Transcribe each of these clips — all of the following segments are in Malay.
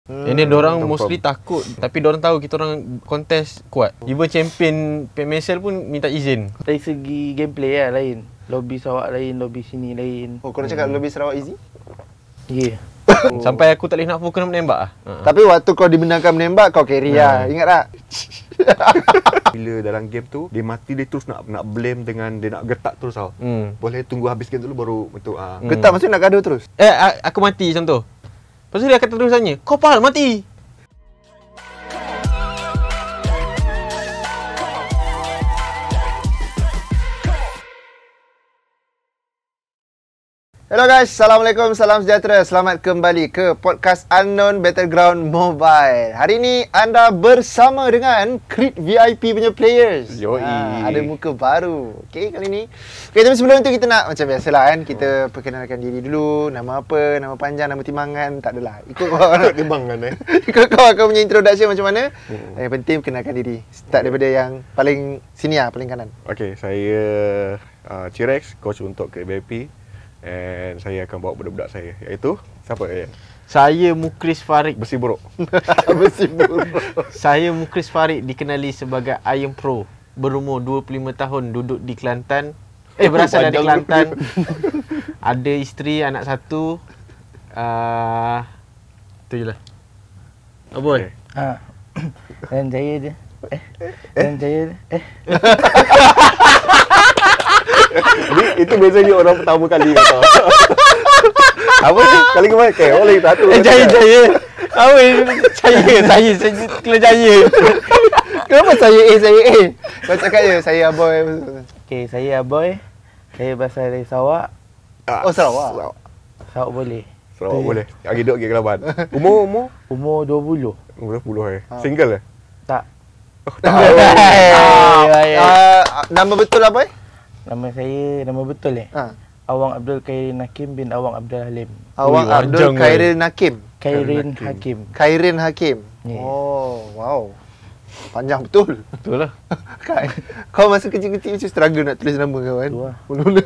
Ini diorang mostly takut, tapi diorang tahu kita orang kontes kuat. Even champion PMSL pun minta izin. Dari segi gameplay lah lain. Lobby Sarawak lain, lobby sini lain. Oh, kau nak cakap lobby Sarawak easy? Ya. Yeah. Sampai aku tak boleh nak fokus nak menembak lah. Tapi waktu kau dibenarkan menembak, kau carry lah. Ingat tak? Bila dalam game tu, dia mati dia terus nak blame dengan dia nak getak terus tau. Boleh tunggu habis game dulu baru betul. Getak maksudnya nak gaduh terus? Aku mati contoh. Lepas tu dia akan terus tanya, kau faham mati? Hello guys, Assalamualaikum, salam sejahtera. Selamat kembali ke podcast Unknown Battleground Mobile. Hari ini anda bersama dengan Creed VIP punya players. Yoi. Ada muka baru. Okay, kali ni. Okay, tapi sebelum tu kita nak macam biasalah kan. Kita perkenalkan diri dulu. Nama apa, nama panjang, nama timbangan. Tak adalah. Ikut kau. Timbangan Ikut kau punya introduction macam mana. Yang penting kenalkan diri. Start daripada yang paling sini lah, paling kanan. Okay, saya Cirex, coach untuk Creed VIP. And saya akan bawa budak-budak saya, iaitu siapa ya? Saya Mukris Farid. Besi buruk. Besi buruk. Saya Mukris Farid, dikenali sebagai Iron Pro. Berumur 25 tahun, duduk di Kelantan. Berasal dari Kelantan. Ada isteri, anak satu. Itu je lah. Aboy. Dan saya dia. Dan saya dia. Itu biasanya orang pertama kali kata. Apa ni? Kali kemarin ke? Oleh satu. Jaya. Apa saya kena jaya. Kenapa saya A? Kau cakap je, saya Aboy. Okay, saya Aboy. Saya berasal dari Sarawak. Oh, Sarawak. Sarawak boleh. Sarawak boleh. Lagi duduk lagi Kelaban. Umur? Umur 20. Umur 20 Single Tak. Nama betul apa? Nama saya, nama betul Awang Abdul Khairin Hakim bin Awang Abdul Halim. Awang Abdul Khairin Hakim. Khairin Hakim. Yeah. Oh, wow. Panjang betul. Betul lah. Kau masa kecil-kecil macam struggle nak tulis nama kau kan? Mula-mula.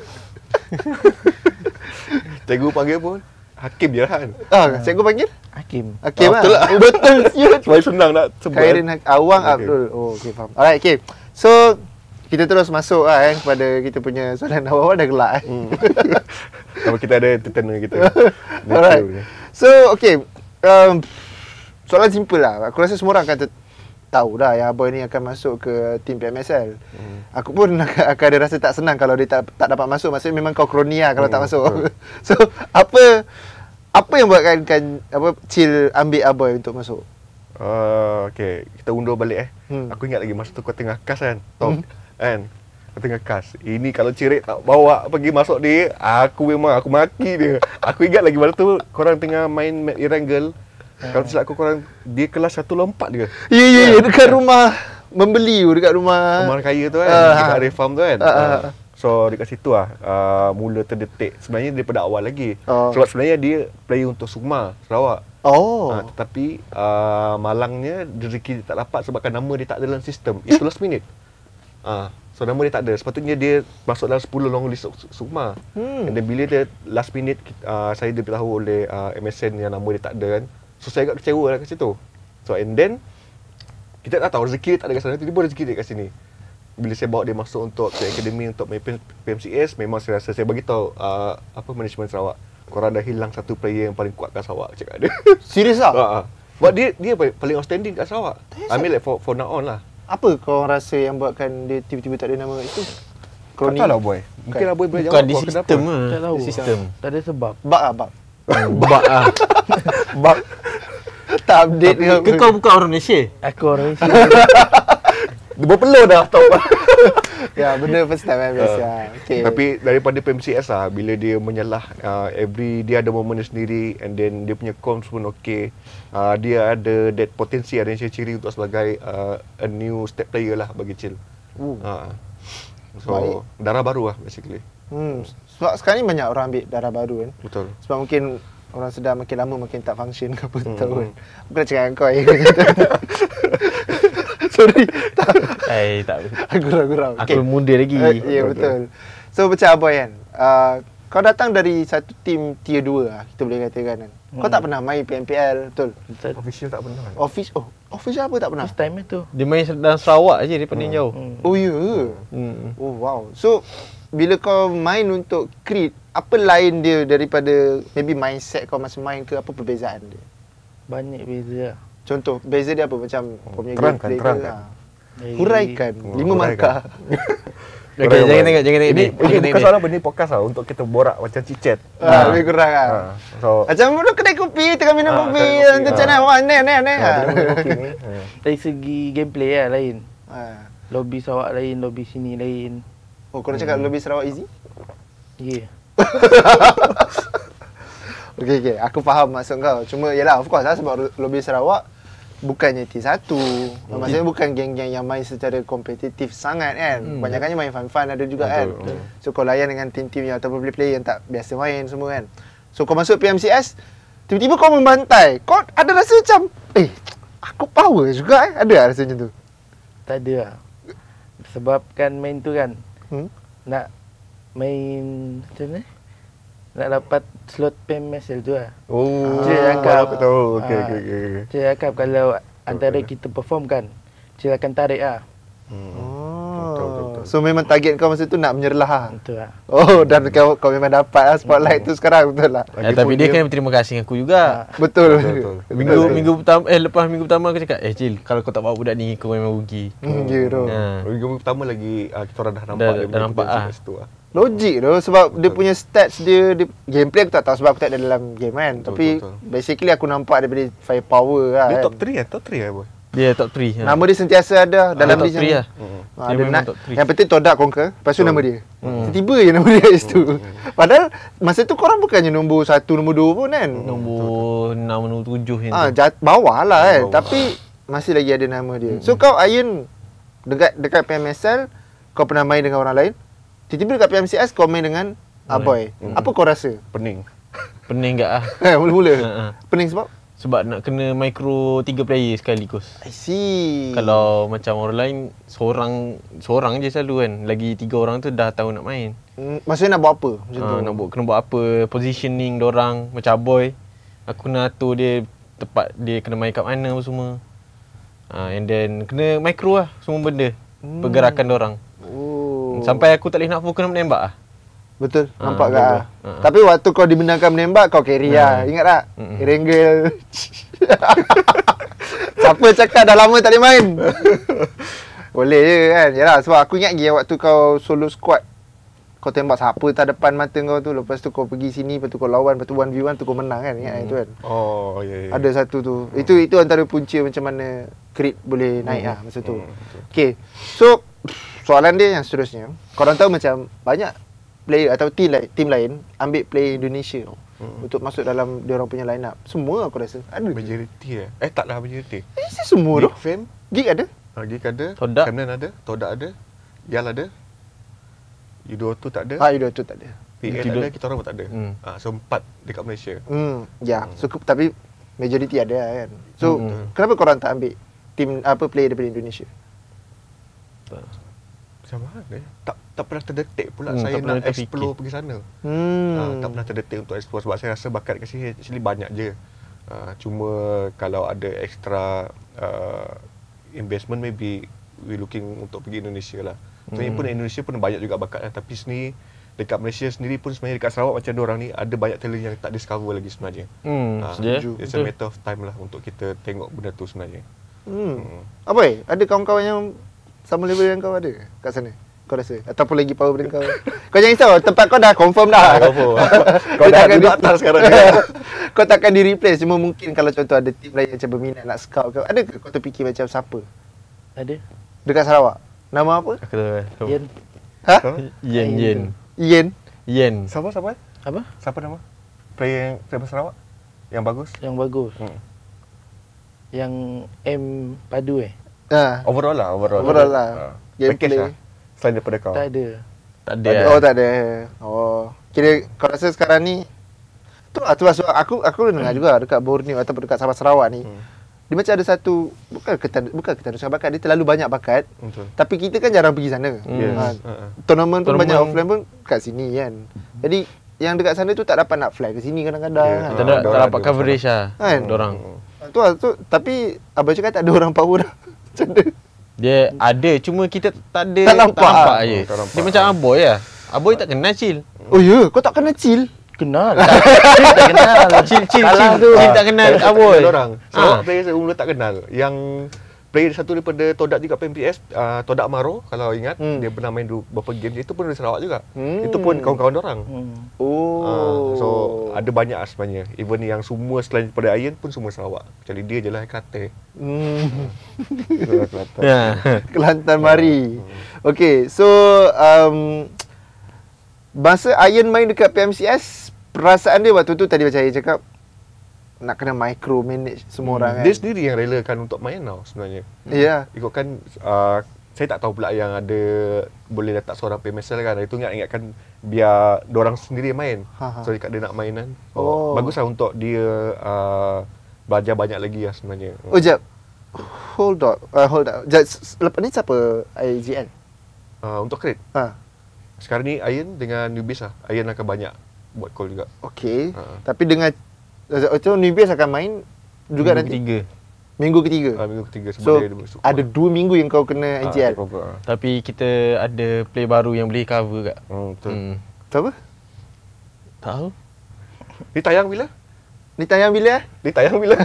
Cikgu panggil pun Hakim je kan? Cikgu panggil? Hakim. Hakim lah. Betul lah. Betul siut. Supaya senang nak sebut. Khairin Hakim. Awang Abdul. Oh, okay, faham. Alright, okay. So, kita terus masuk kan kepada kita punya soalan awal dah gelak Kalau kita ada entertainer kita. Alright. So, okay. Soalan simple lah. Aku rasa semua orang akan tahu dah yang Aboy ni akan masuk ke tim PMSL. Aku pun akan ada rasa tak senang kalau dia tak dapat masuk. Maksudnya memang kau kroni lah kalau tak masuk. So, apa yang buatkan Cil ambil Aboy untuk masuk? Okay, kita undur balik Aku ingat lagi masa tu kau tengah kas kan. Kan? Kau tengah kas. Ini kalau Cirik tak bawa pergi masuk dia, aku maki dia. Aku ingat lagi masa tu korang tengah main map Erangel. Kalau silap aku korang dia kelas 1 lompat dia. Ya, dekat rumah membeli dekat rumah kaya tu kan. Dekat Arif Farm tu kan. So dekat situ mula terdetik sebenarnya daripada awal lagi. Sebab sebenarnya dia player untuk Sukma Sarawak. Tetapi malangnya rezeki dia tak dapat sebabkan nama dia tak ada dalam sistem. Itu last minute. So nama dia tak ada. Sepatutnya dia masuk dalam 10 long list Sukma. Dan bila dia last minute saya diberitahu oleh MSN yang nama dia tak ada kan. So saya agak kecewa lah kat situ. So and then kita tak tahu rezeki dia tak ada kat sana. Tiba-tiba rezeki dia kat sini. Bila saya bawa dia masuk untuk akademi untuk main PMCS, memang saya rasa saya bagi tahu management Sarawak. Korang dah hilang satu player yang paling kuat kat Sarawak, cakap dia. Serius lah? Sebab dia paling outstanding kat Sarawak. I mean like for now on lah. Apa kau rasa yang buatkan dia tiba-tiba tak ada nama itu? Tak tahu lah boy. Mungkin Aboy boleh jawab. Bukan di sistem lah. Tak tahu. Sistem. Tak ada sebab. Bug. Bug. Tak update ke? Kau bukan orang Malaysia? Aku orang Malaysia. Dia berpeluh dah top. Ya, benda first time biasa. Okay. Tapi daripada PMCS lah, bila dia menyalah dia ada momen dia sendiri, and then dia punya comms pun okey. Dia ada that potensi, ada ciri untuk sebagai a new step player lah bagi Cil. So baik. Darah baru lah basically. Sebab sekarang ni banyak orang ambil darah baru kan. Betul. Sebab mungkin orang sedar makin lama makin tak function ke apa tahu kan. Bukan cakap dengan kau Sorry. Tak. Gurau. Aku muda lagi. Ya, betul. So macam Aboy kan. Kau datang dari satu tim tier 2 lah, kita boleh katakan kan. Kau tak pernah main PMPL, betul? Official tak pernah. Official apa tak pernah? First time tu. Dia main dalam Sarawak je, dia paling jauh. Oh ya ke? Oh wow. So bila kau main untuk Creed, apa lain dia daripada maybe mindset kau masa main ke, apa perbezaan dia? Banyak beza lah. Contoh, beza dia apa? Macam kau punya terangkan, gameplay terangkan. Huraikan 5 markah. Okay, jangan tengok Ini ni. bukan soalan benda podcast lah, untuk kita borak macam cicet. Lebih kurang lah. So Macam dulu kedai kopi, tengah minum kopi, kedai kopi, tu channel, wah, ni. Dari segi gameplay lah lain. Ah. Lobby Sarawak lain, lobby sini lain. Oh, korang cakap lebih Sarawak easy? Ya. Okay, aku faham maksud kau. Cuma yalah, of course lah, sebab lobby Sarawak bukannya T1. Maksudnya bukan geng-geng yang main secara kompetitif sangat kan. Banyakannya main fun-fun ada juga kan. So kau layan dengan tim-tim yang ataupun player yang tak biasa main semua kan. So kau masuk PMCS, tiba-tiba kau membantai. Kau ada rasa macam, aku power juga Ada lah rasa macam tu? Tak ada lah. Sebabkan main tu kan, nak main macam mana? Nak dapat slot PMSL tu lah. Dia cakap aku tahu. Okey. Dia cakap kalau antara kita perform kan, dia akan tarik lah. Betul. So memang target kau masa tu nak menyerlah lah. Betul lah. Oh, dan kau memang dapat lah spotlight tu sekarang, betul lah. Tapi dia kena berterima kasih dengan aku juga. Betul. Minggu pertama lepas minggu pertama aku cakap, Cil, kalau kau tak bawa budak ni kau memang rugi. Ya tu. Minggu pertama lagi kita orang dah nampak dah nampak ah. Situ lah. Logik tu sebab dia punya stats dia gameplay aku tak tahu sebab aku tak ada dalam game kan. Tapi basically aku nampak daripada firepower lah. Dia kan. top 3 boy. Dia top 3. Nama dia sentiasa ada dalam top 3 lah. Ada Dia memang nak, top 3. yang penting Todak Conquer, lepas tu nama dia. Tiba-tiba je nama dia kat situ. Padahal masa tu korang bukannya nombor 1, nombor 2 pun kan. Nombor 6, nombor 7 yang tu. Bawah lah kan. Bawah. Tapi masih lagi ada nama dia. So kau Ayun dekat PMSL, kau pernah main dengan orang lain. Tiba-tiba dekat PMCS kau main dengan Aboy. Apa kau rasa? Pening. Pening tak ah? Mula-mula. Pening sebab nak kena micro 3 player sekaligus. I see. Kalau macam orang lain seorang je selalu kan. Lagi 3 orang tu dah tahu nak main. Maksudnya nak buat apa macam tu? Kena buat apa, positioning dorang macam Aboy. Aku kena atur dia tepat dia kena main kat mana apa semua. And then kena micro lah semua benda. Pergerakan dorang. Sampai aku tak boleh nak fokus nak menembak lah. Betul, nampak tak? Tapi waktu kau dibenarkan menembak, kau carry lah. Ingat tak? Renggel. Siapa cakap dah lama tak boleh main? Boleh je kan? Yalah, sebab aku ingat lagi waktu kau solo squad, kau tembak siapa tak depan mata kau tu. Lepas tu kau pergi sini, lepas tu kau lawan, lepas tu 1v1 tu kau menang kan? Ingat itu kan? Oh, ya. Ada satu tu. Itu antara punca macam mana Creed boleh naik lah masa tu. Okay, so soalan dia yang seterusnya, korang tahu macam banyak player atau team lain ambil player Indonesia untuk masuk dalam dia orang punya line up. Semua aku rasa ada. Majority taklah majority. Semua tu. Fame, Gig ada? Gig ada, Todak. Camden ada, Todak ada, Yal ada. Yudo tu tak ada. Yudo tu tak ada. PL ada, kita orang pun tak ada. So 4 dekat Malaysia. Ya, so tapi majority ada kan. So kenapa korang tak ambil team player daripada Indonesia? Macam mana? Tak pernah terdetik pula saya nak explore pergi sana. Tak pernah terdetik untuk explore sebab saya rasa bakat kat sini actually banyak je. Cuma kalau ada extra investment maybe we looking untuk pergi Indonesia lah. Sebenarnya pun Indonesia pun banyak juga bakat lah. Tapi sini dekat Malaysia sendiri pun sebenarnya dekat Sarawak macam diorang ni ada banyak talent yang tak discover lagi sebenarnya. It's a matter of time lah untuk kita tengok benda tu sebenarnya. Aboy, ada kawan-kawan yang sama level yang kau ada kat sana? Kau rasa? Ataupun lagi power daripada kau? Kau jangan risau, tempat kau dah confirm dah. Kau dah duduk atas sekarang ni. Kau takkan di replace. Cuma mungkin kalau contoh ada team lain macam berminat nak scout kau, ada ke kau terfikir macam siapa? Ada. Dekat Sarawak? Nama apa? Aku tahu. Yen. Yen. Siapa? Apa? Siapa nama? Player Sarawak yang bagus? Yang bagus. Yang M padu Overall lah. Gameplay lah. Selain daripada kau. Tak ada. Oh, tak ada. Oh. Kira kau rasa sekarang ni tu sebab aku dengar juga dekat Borneo ataupun dekat Sabah Sarawak ni. Dia macam ada satu bukan ketanusan bakat, dia terlalu banyak bakat. Betul. Tapi kita kan jarang pergi sana. Tournament pun banyak offline pun kat sini kan. Jadi yang dekat sana tu tak dapat nak fly ke sini kadang-kadang. Kita tak dapat coverage lah dorang. Tu tapi abang cakap tak ada orang power dah. Macam mana? Dia ada, cuma kita tak ada, Tak nampak je. Dia macam Aboy lah. Aboy tak kenal Cil. Oh ya, kau tak kenal Cil? Kenal. Tak kenal. Cil tak kenal Aboy. Orang. So player saya mula tak kenal. Yang player satu daripada Todak juga PMPS, Todak Maro kalau ingat, dia pernah main beberapa game, itu pun dari Sarawak juga. Itu pun kawan-kawan orang. So ada banyak sebenarnya. Even yang semua selain daripada Ayan pun semua Sarawak. Kecuali dia je lah Kelantan. Kelantan mari. Okay, so masa Ayan main dekat PMCS, perasaan dia waktu tu tadi macam Ayan cakap, nak kena micro manage semua orang kan. Dia sendiri yang relakan untuk main tau sebenarnya. Ya. Ikutkan saya tak tahu pula yang ada boleh letak seorang PMSL kan. Itu ingatkan biar diorang sendiri main. So dekat dia nak main kan. Baguslah untuk dia belajar banyak lagi lah sebenarnya. Oh jap. Hold up. Lepas ni siapa IGN? Untuk create. Sekarang ni Ayan dengan Newbies lah. Ayan akan banyak buat call juga. Okay. Tapi dengan so Newbies akan main juga nanti? Minggu ketiga. Minggu ketiga. So ada 2 minggu yang kau kena IGL. Tapi kita ada play baru yang boleh cover kat. Betul. Apa? Tahu. Ni tayang bila? Ni tayang bila?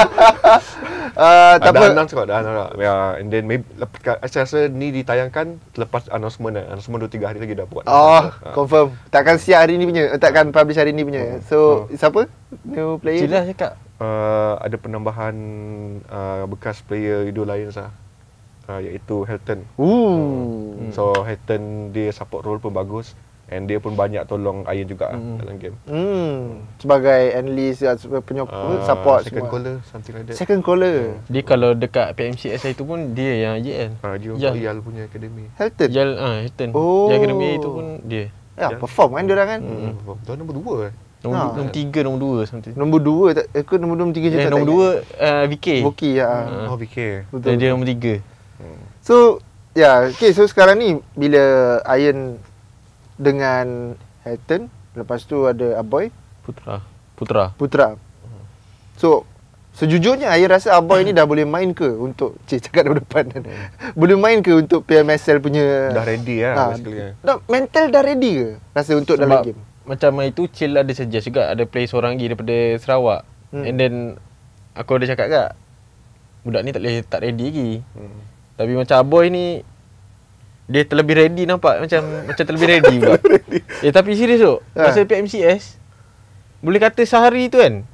Tak apa. Dah announce kot, dah announce. Ya, and then maybe saya rasa ni ditayangkan lepas announcement 2-3 hari lagi dah buat. Confirm. Takkan siap hari ni punya, takkan publish hari ni punya. So, siapa? New player? Cila cakap. Ada penambahan bekas player Indo Lions lah. Iaitu Helton. So Helton dia support role pun bagus. And dia pun banyak tolong Ayan juga dalam game. Sebagai analyst, penyokong, support second semua. caller, something like that. Second caller. Dia kalau dekat PMCS itu pun dia yang IGN. Dia untuk Yal punya akademi. Helton? Helton. Yang akademi itu pun dia. Ya, perform kan diorang kan? Tuan nombor 2 Nombor 3, nombor 2 something. Nombor 2 aku nombor 3 je tak. Nombor 2 VK. Voki ya. VK. Betul. Dia nombor 3. So, okay, so sekarang ni bila Ayan dengan Helton, lepas tu ada Aboy, Putra. So, sejujurnya Ayan rasa Aboy ni dah boleh main ke untuk cakap dari depan kan. Boleh main ke untuk PMSL punya? Dah ready lah basically. Mental dah ready ke rasa untuk dalam game? Macam itu Cil ada suggest juga, ada play seorang lagi daripada Sarawak. And then aku ada cakap kat budak ni tak ready lagi. Tapi macam Aboy ni dia terlebih ready, nampak macam terlebih ready pula. Tapi serius tu, masa PMCS boleh kata sehari tu kan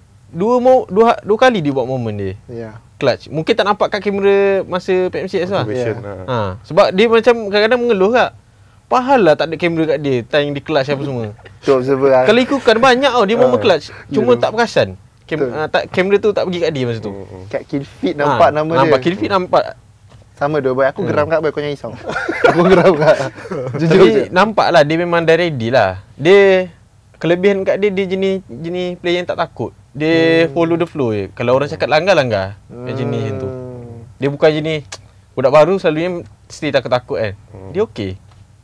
dua kali dia buat moment dia. Clutch. Mungkin tak nampak kat kamera masa PMCS lah. Sebab dia macam kadang-kadang mengeluh kat. Pahal lah tak ada kamera kat dia time di clutch apa semua. Kalau ikutkan banyak tau dia moment clutch. Cuma tak perasan. Kamera tu tak pergi kat dia masa tu. Kat kill feed nampak nama dia. Nampak kill feed nampak. Sama dia boy. Aku geram kat boy, kau jangan risau. Aku geram kat. Tapi nampak lah dia memang dah ready lah. Dia kelebihan kat dia jenis player yang tak takut. Dia follow the flow je. Kalau orang cakap langgar. Jenis tu. Dia bukan jenis budak baru selalunya mesti takut-takut kan. Dia okey.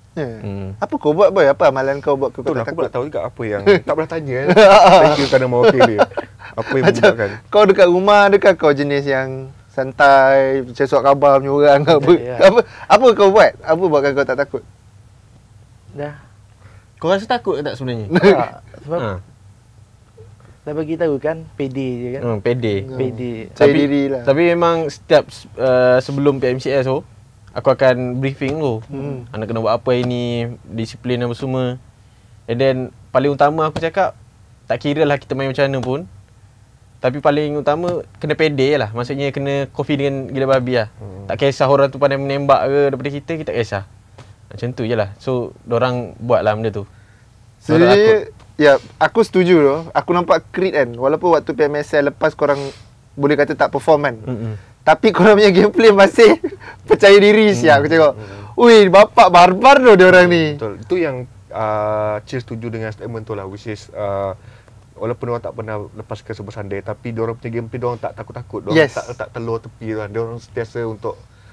Apa kau buat boy? Apa amalan kau buat kau tak aku takut? tak tahu juga apa yang tak pernah tanya kan. Thank you kerana mewakili dia. Apa yang membuatkan? Kau dekat rumah adakah kau jenis yang santai, sesuatu khabar punya orang apa? Apa kau buat? Apa buatkan kau tak takut? Dah. Kau rasa takut ke tak sebenarnya? Sebab dah bagi tahu kan, pede je kan. Pede. Cari diri lah. Tapi memang setiap sebelum PMCS tu aku akan briefing tu. Anak kena buat apa ini, disiplin apa semua. And then paling utama aku cakap, tak kira lah kita main macam mana pun. Tapi paling utama kena pede lah. Maksudnya kena confident gila babi lah. Tak kisah orang tu pandai menembak ke daripada kita tak kisah. Macam tu je lah. So, dorang buat lah benda tu. Sebenarnya, ya, aku setuju tu. Aku nampak Creed kan. Walaupun waktu PMSL lepas korang boleh kata tak perform kan. Tapi korang punya gameplay masih percaya diri siap. Aku cakap, ui, bapak barbar tu diorang ni. Betul. Itu yang Cil setuju dengan statement tu lah. Which is, walaupun orang tak pernah lepaskan sebuah sandai, tapi diorang punya gameplay diorang tak takut-takut. Diorang tak telur tepi lah. Diorang sentiasa untuk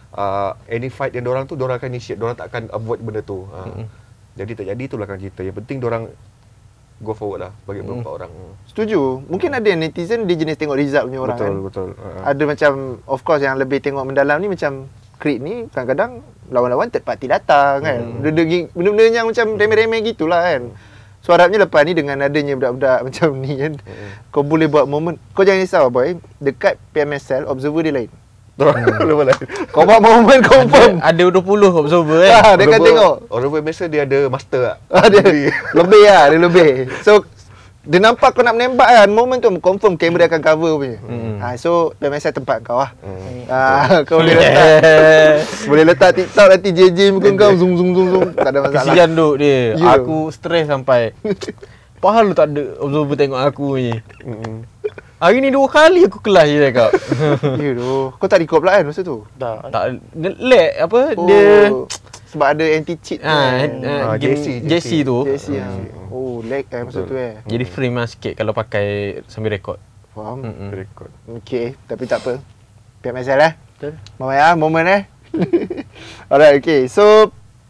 any fight yang diorang tu, diorang akan initiate. Diorang tak akan avoid benda tu. Jadi tak jadi, itulah kan cerita. Yang penting diorang go forward lah bagi beberapa orang. Setuju. Mungkin ada yang netizen dia jenis tengok result punya orang kan. Betul. Ada macam of course yang lebih tengok mendalam ni macam Creed ni kadang-kadang lawan-lawan third party datang kan. Benda-benda yang macam remeh-remeh gitulah kan. So harapnya lepas ni dengan adanya budak-budak macam ni kan, kau boleh buat momen. Kau jangan risau boy, dekat PMSL observer dia lain. Boleh. Kau buat momen confirm. Ada 20 observer kan. Dia akan tengok. Observer biasa dia ada master tak? Dia lebih. So dia nampak kau nak menembak kan, momen tu confirm kamera akan cover punya. So PMSL tempat kau lah. Kau boleh letak TikTok nanti JJ muka kau zoom. Tak ada masalah. Kesian duk dia. Aku stres sampai. Pahal tak ada observer tengok aku ni. Hari ni 2 kali aku kelas je cakap. Ya doh. Kau tak record pula kan masa tu? Tak lag apa dia sebab ada anti cheat. JC tu. Oh, lag masa tu Jadi frame lah sikit kalau pakai sambil record. Faham? Record. Okey, tapi tak apa. PMSL betul. Moment Alright, okay. So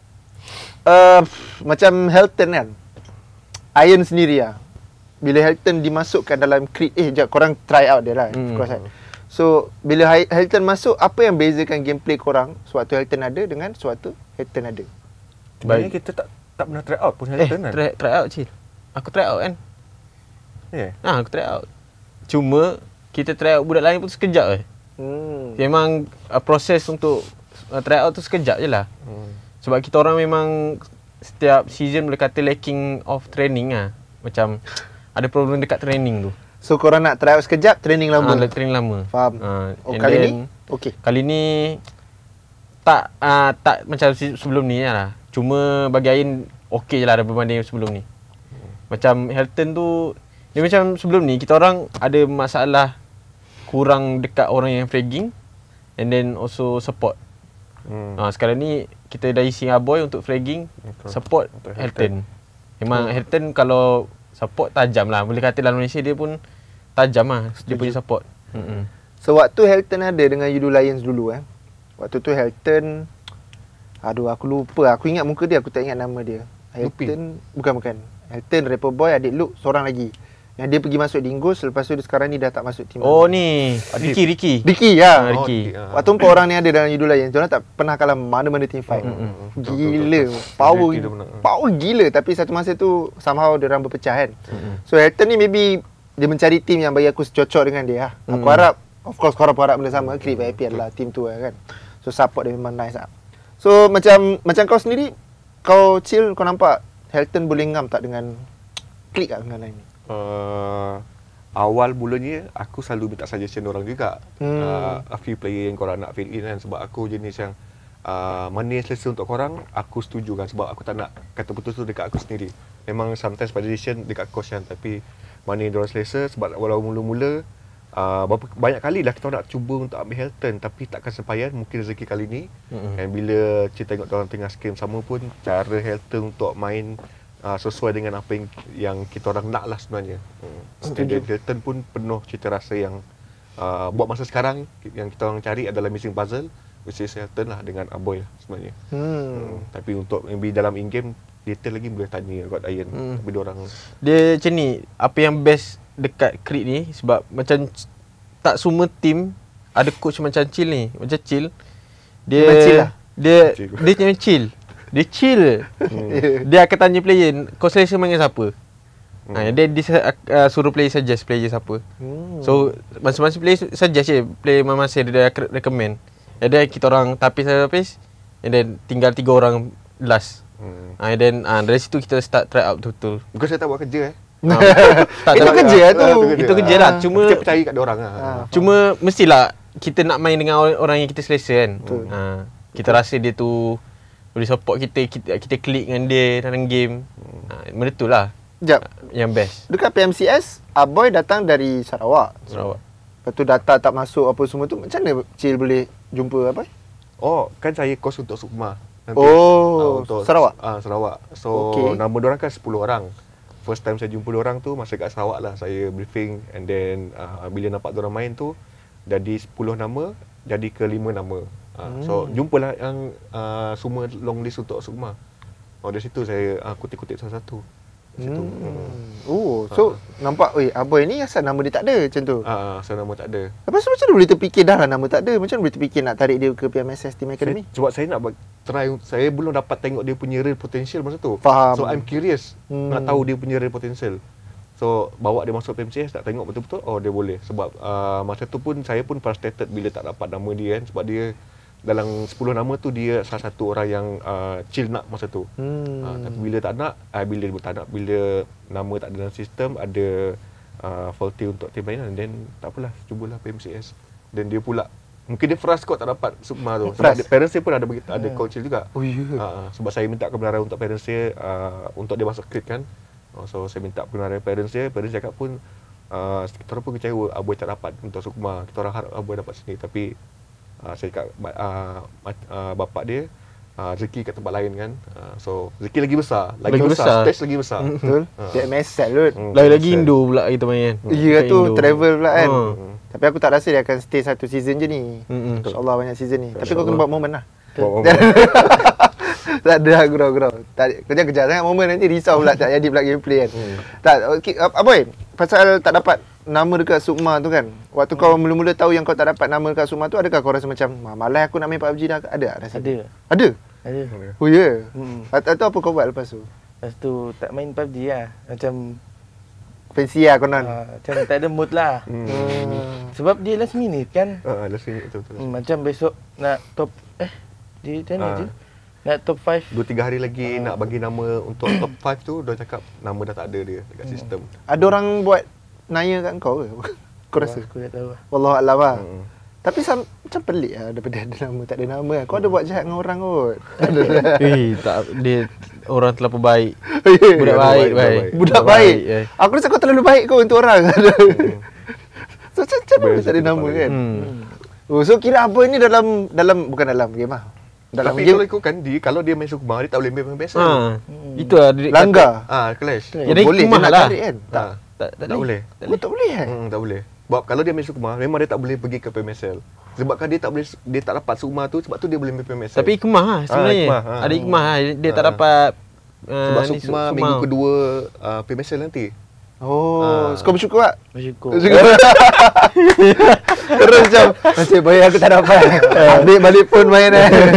macam Helton kan. Iron sendiri lah. Bila Helton dimasukkan dalam Creed, korang try out dia lah. Of course kan. So, bila Helton masuk, apa yang bezakan gameplay korang sewaktu Helton ada dengan sewaktu Helton ada? Sebenarnya kita tak pernah try out pun Helton kan? Try out Cil. Aku try out kan. Aku try out. Cuma, kita try out budak lain pun sekejap Memang proses untuk try out tu sekejap je lah. Sebab kita orang memang setiap season boleh kata lacking of training lah. Macam ada problem dekat training tu. So korang nak try out sekejap, training lama? Training lama. Faham. Kali ni? Okay. Kali ni tak macam sebelum ni lah. Cuma bagi Ain okey je lah berbanding sebelum ni. Macam Helton tu, dia macam sebelum ni kita orang ada masalah kurang dekat orang yang fragging and then also support. Sekarang ni kita dah isi Aboy untuk fragging, support Helton. Memang Helton kalau support tajam lah. Boleh kata dalam Malaysia dia pun tajam lah dia punya support. So waktu Helton ada dengan Yudu Lions dulu waktu tu Helton, aduh aku lupa. Aku ingat muka dia, aku tak ingat nama dia. Helton, bukan. Helton, Rapper Boy, adik Luke, seorang lagi. Yang dia pergi masuk Dingus, lepas tu sekarang ni dah tak masuk tim. Oh ni, Ricky ya. Ricky. Waktu tu orang ni ada dalam Yudu Lions, diorang tak pernah kalah mana-mana team fight. Gila, power gila. Tapi satu masa tu somehow diorang berpecah kan. So Helton ni maybe dia mencari tim yang bagi aku secocok dengan dia. Aku harap, of course korang harap benda sama, Creed VIP adalah tim tu kan. So support dia memang nice lah. So macam kau sendiri, kau chill, kau nampak Helton boleh ngam tak dengan Creed kat dengan lain ni? Awal mulanya aku selalu minta suggestion orang juga. A few player yang korang nak fill in kan, sebab aku jenis yang mana yang selesa untuk korang, aku setuju kan, sebab aku tak nak kata putus tu dekat aku sendiri. Memang sometimes pada decision dekat coach kan, tapi mana yang diorang selesa. Sebab walau mula-mula banyak kali lah kita nak cuba untuk ambil Helton, tapi takkan sempayan. Mungkin rezeki kali ni. Dan bila kita tengok diorang tengah scrim sama pun, cara Helton untuk main sesuai dengan apa yang kita orang nak lah sebenarnya. Helton pun penuh cita rasa yang buat masa sekarang yang kita orang cari adalah missing puzzle, which is Helton lah dengan Aboy lah sebenarnya. Tapi untuk maybe dalam in-game detail lagi boleh tanya kat Ian. Tapi diorang dia macam ni, apa yang best dekat Creed ni, sebab macam tak semua team ada coach macam Chill ni. Macam Chill dia chill lah. dia macam chill. Dia chill. Dia akan tanya player, kau selesa main dengan siapa? Dia suruh player suggest player siapa. So masing-masing player suggest je player masing-masing dia recommend. And then kita orang tapis and then tinggal 3 orang last. And then dari situ kita start try out betul-betul. Bukan saya tak buat kerja Itu kerja lah tu. Itu kerja lah. Cuma kita percaya kat diorang lah. Cuma mestilah kita nak main dengan orang yang kita selesa kan. Kita rasa dia tu boleh support kita klik dengan dia dalam game. Benda tu lah yang best. Dekat PMCS, Aboy datang dari Sarawak. Lepas tu data tak masuk apa semua tu, macam mana Cil boleh jumpa Aboy? Kan saya course untuk Sukma nanti. Untuk Sarawak? Sarawak. So nama diorang kan 10 orang. First time saya jumpa diorang tu masa kat Sarawak lah. Saya briefing and then bila nampak diorang main tu, jadi 10 nama jadi ke 5 nama. So jumpalah yang semua long list untuk Sukma. Dari situ saya kutip-kutip satu-satu. So nampak Aboy ni asal nama dia tak ada macam tu. Asal nama tak ada. Lepas tu macam mana boleh terfikir dah lah nama tak ada? Macam mana boleh terfikir nak tarik dia ke PMSS Team Academy? Sebab saya nak try, saya belum dapat tengok dia punya real potential masa tu. Faham. So I'm curious nak tahu dia punya real potential. So bawa dia masuk PMCS, nak tengok betul-betul dia boleh. Sebab masa tu pun saya pun frustrated bila tak dapat nama dia kan. Sebab dia dalam 10 nama tu dia salah satu orang yang chill nak masa tu. Tapi bila tak nak, bila nama tak ada dalam sistem, ada faulty untuk tim lain, then tak apalah, cubalah PMCS. Dan dia pula mungkin dia frust kot tak dapat Sukma tu. Sebab parents dia pun ada coach juga. Sebab saya minta kebenaran untuk parents dia untuk dia masuk krit kan. So saya minta kebenaran parents dia cakap pun kita orang pun kecewa Aboy tak dapat untuk Sukma. Kita orang harap Aboy dapat sini, tapi saya cakap bapak dia rezeki kat tempat lain kan. So rezeki lagi besar, stage lagi besar. Betul. PMSL kot. Lagi Indo pula kita main. Ya tu travel pula kan. Tapi aku tak rasa dia akan stay satu season je ni. InsyaAllah banyak season ni. Tapi kau kena buat momen lah. Tak ada gurau-gurau. Kejar-kejar sangat momen, nanti risau pula tak jadi pula gameplay kan. Tak, okay, Aboy, pasal tak dapat nama dekat Sukma tu kan. Waktu kau mula-mula tahu yang kau tak dapat nama dekat Sukma tu, adakah kau rasa macam malas aku nak main PUBG dah? Ada rasa? Ada? Oh ya? Atau apa kau buat lepas tu? Lepas tu tak main PUBG lah. Macam fancy lah konon. Macam tak ada mood lah. Sebab dia last minute kan. Last minute betul-betul. Macam besok nak top dia macam ni je. Nak top 5 2-3 hari lagi nak bagi nama untuk top 5 tu, dia cakap nama dah tak ada dia dekat sistem. Ada orang buat naya kat kau ke? Kau rasa? Aku tak tahu lah. Wallahualam lah. Tapi macam pelik lah daripada ada nama tak ada nama. Kau ada buat jahat dengan orang kot. Tak, dia orang terlalu baik. Budak baik. Budak baik. Aku rasa kau terlalu baik kau untuk orang. So macam mana tak ada nama kan? So kira apa ni dalam bukan dalam game lah. Tapi kalau ikutkan kalau dia main Sukma, dia tak boleh main biasa. Itu lah langgar. Clash. Jadi boleh je nak tarik kan? Tak boleh. Tak boleh kan? Tak boleh. Sebab kalau dia main Sukma, memang dia tak boleh pergi ke PMSL. Sebabkan dia tak dapat Sukma tu, sebab tu dia boleh main PMSL. Tapi ikmah lah sebenarnya. Ada ikmah lah. Dia tak dapat sebab Sukma minggu kedua PMSL nanti. Kau bersyukur tak? Bersyukur. Terus macam nasib baik aku tak dapat. Ambil balik phone main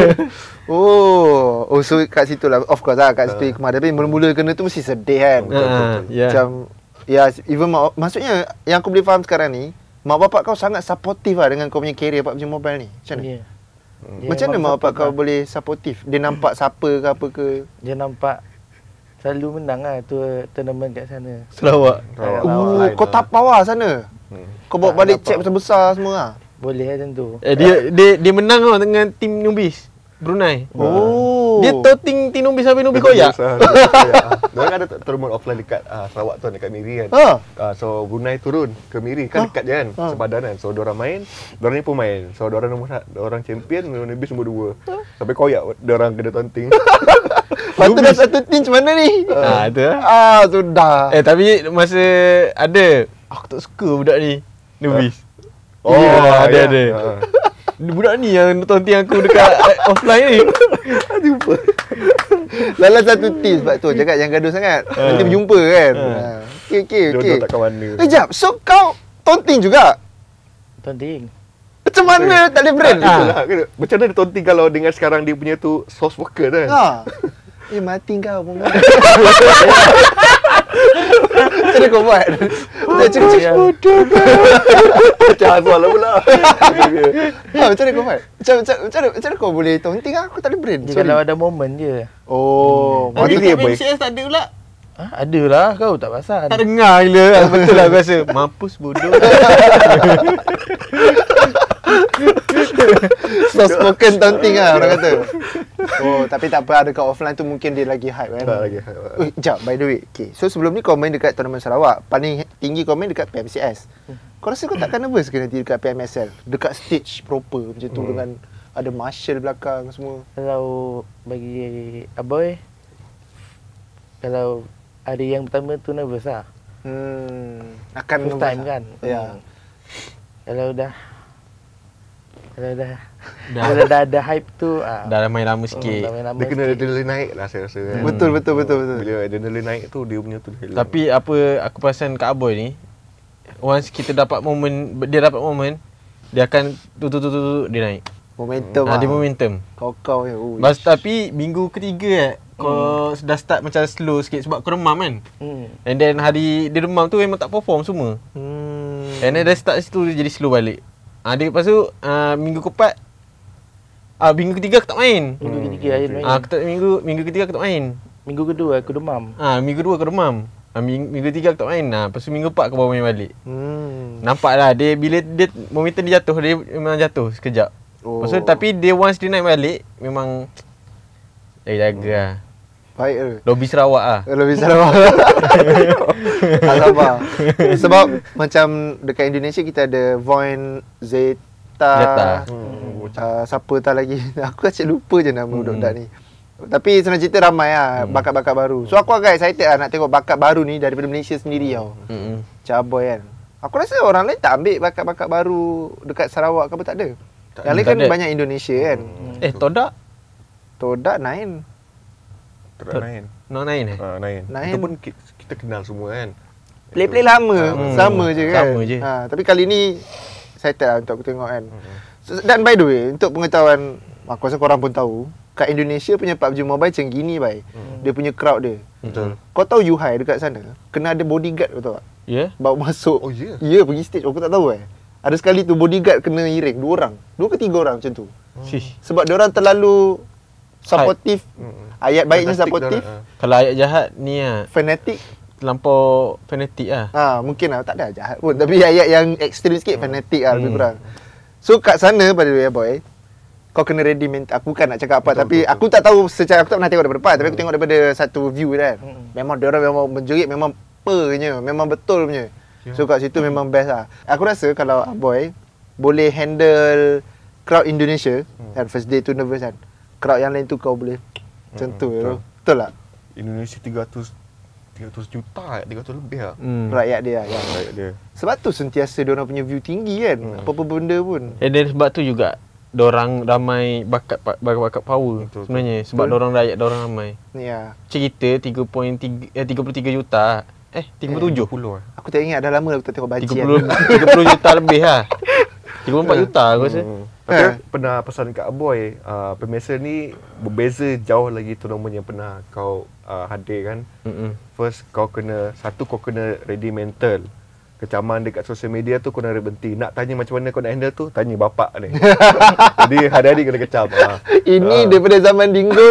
so kat situ lah. Of course lah kat situ ikmah. Tapi mula-mula kena tu mesti sedih kan. Macam even maksudnya yang aku boleh faham sekarang ni, mak bapak kau sangat supportive lah dengan kau punya career PUBG Mobile ni. Macam mana? Macam mana mak bapak kau boleh supportive? Dia nampak siapa ke apa ke? Dia nampak selalu menang lah tournament kat sana. Sarawak. Kau tapau lah sana. Kau bawa balik cek besar-besar semua lah. Boleh lah macam tu. Dia menang tau dengan tim Nubis Brunei. Dia tahu tim Nubis sampai Nubis koyak. Mereka ada tournament offline dekat Sarawak tu, dekat Miri kan. So Brunei turun ke Miri kan, dekat je kan, sepadan kan. So diorang main, diorang ni pun main. So diorang orang champion, Nubis nombor 2. Sampai koyak diorang kena taunting. Lepas tu dah satu tim macam mana ni? Itu lah. Sudah. Tapi masa ada, aku tak suka budak ni, Nubis. Ada. Budak ni yang taunting aku dekat offline ni. Jumpa. Dalam satu tim sebab tu cakap jangan gaduh sangat. Nanti berjumpa kan. Okey. Jodoh tak kawan mana. Sekejap. So kau taunting juga? Taunting. Macam mana tak boleh brand? Macam mana dia taunting kalau dengan sekarang dia punya tu source worker kan? Mati kau pun. Macam mana kau buat? Macam Azwar lah pula. Macam mana kau buat? Macam mana kau boleh taunting aku tak ada brand? Kalau ada momen je. Dia MCS tak ada pula. Ada lah, kau tak pasal. Tak dengar gila. Betul lah aku rasa. Mampus bodoh. Soft spoken taunting lah orang kata. Tapi tak apa, dekat offline tu mungkin dia lagi hype kan. Lagi hype. Sekejap, by the way. So sebelum ni kau main dekat tournament Sarawak, paling tinggi kau main dekat PMCS. Kau rasa kau takkan nervous ke nanti dekat PMSL? Dekat stage proper macam tu dengan ada marshal belakang semua. Kalau bagi Aboy, kalau hari yang pertama tu nervous lah. Akan first time kan. Ya. Kalau dah dah ada hype tu. Dah main lama sikit. Dia kena adrenaline naik lah saya rasa kan. Betul. Bila adrenaline naik tu dia punya tu hilang. Tapi apa aku perasan Kak Aboy ni, once kita dapat momen, dia dapat momen, dia akan tu dia naik. Momentum Dia momentum. Kau ya. Tapi minggu ketiga kau dah start macam slow sikit sebab kau remam kan. And then hari dia remam tu memang tak perform semua. And then dah start situ dia jadi slow balik. Dia lepas tu minggu keempat minggu ketiga aku tak main. Minggu ketiga akhir main. Minggu ketiga aku tak main. Minggu kedua aku demam. Minggu kedua aku demam. Minggu tiga aku tak main. Lepas tu minggu 4 aku baru main balik. Nampak lah dia bila dia momentum dia jatuh, dia memang jatuh sekejap. Lepas tu tapi dia once dia naik balik memang jaga lah. Baik ke? Lobby Sarawak lah. Lobby Sarawak. Tak sabar. Sebab macam dekat Indonesia kita ada Voin, Zeta. Siapa tak lagi. Aku asyik lupa je nama budak-budak ni. Tapi senang cerita ramai lah bakat-bakat baru. So aku agak excited lah nak tengok bakat baru ni daripada Malaysia sendiri tau. Macam Aboy kan. Aku rasa orang lain tak ambil bakat-bakat baru dekat Sarawak ke apa, tak ada. Yang lain kan banyak Indonesia kan. Todak Nain. Nain. Nain. Nain. Itu pun kita kenal semua kan. Play lama. Sama je kan. Sama je. Tapi kali ni excited lah untuk aku tengok kan. Dan by the way, untuk pengetahuan, aku rasa korang pun tahu, kat Indonesia punya PUBG Mobile macam gini bai. Dia punya crowd dia. Betul. Kau tahu Yuhai dekat sana kena ada bodyguard, kau tahu tak? Ya? Bawa masuk. Oh ya? Ya, pergi stage. Aku tak tahu Ada sekali tu bodyguard kena iring 2 orang. 2 ke 3 orang macam tu. Sebab dia orang terlalu supportive. Ayat baiknya supportive. Kalau ayat jahat ni lah, fanatic. Terlampau fanatik lah. Mungkin lah, tak ada jahat pun. Tapi ayat yang ekstrim sikit fanatic lah lebih kurang. So kat sana pada way boy, kau kena ready mental. Aku bukan nak cakap apa, tapi aku tak tahu secara, aku tak pernah tengok daripada depan, tapi aku tengok daripada satu view kan. Memang dia orang memang menjerit, memang pernya, memang betul punya. So kat situ memang best lah. Aku rasa kalau Aboy boleh handle crowd Indonesia, kan first day tu nervous kan. Crowd yang lain tu kau boleh macam tu. Betul tak? Indonesia 300 juta, 300 lebih lah. Rakyat dia ya. Rakyat dia. Sebab tu sentiasa dia orang punya view tinggi kan. Apa-apa benda pun. Dan sebab tu juga dorang ramai bakat power sebenarnya. Sebab dorang rakyat, dorang ramai. Ya. Macam kita 33 juta. 37. Aku tak ingat, dah lama aku tak tengok baji 30 juta lebih lah. 34 juta aku rasa. Tapi pernah pesan kat Aboy, Pemesa ni berbeza jauh lagi tournament yang pernah kau hadir kan. First kau kena ready mental. Kecaman dekat sosial media tu kau kena berhenti. Nak tanya macam mana kau nak handle tu, tanya bapak ni. Jadi hari-hari kena kecam. Ini daripada zaman Dingos.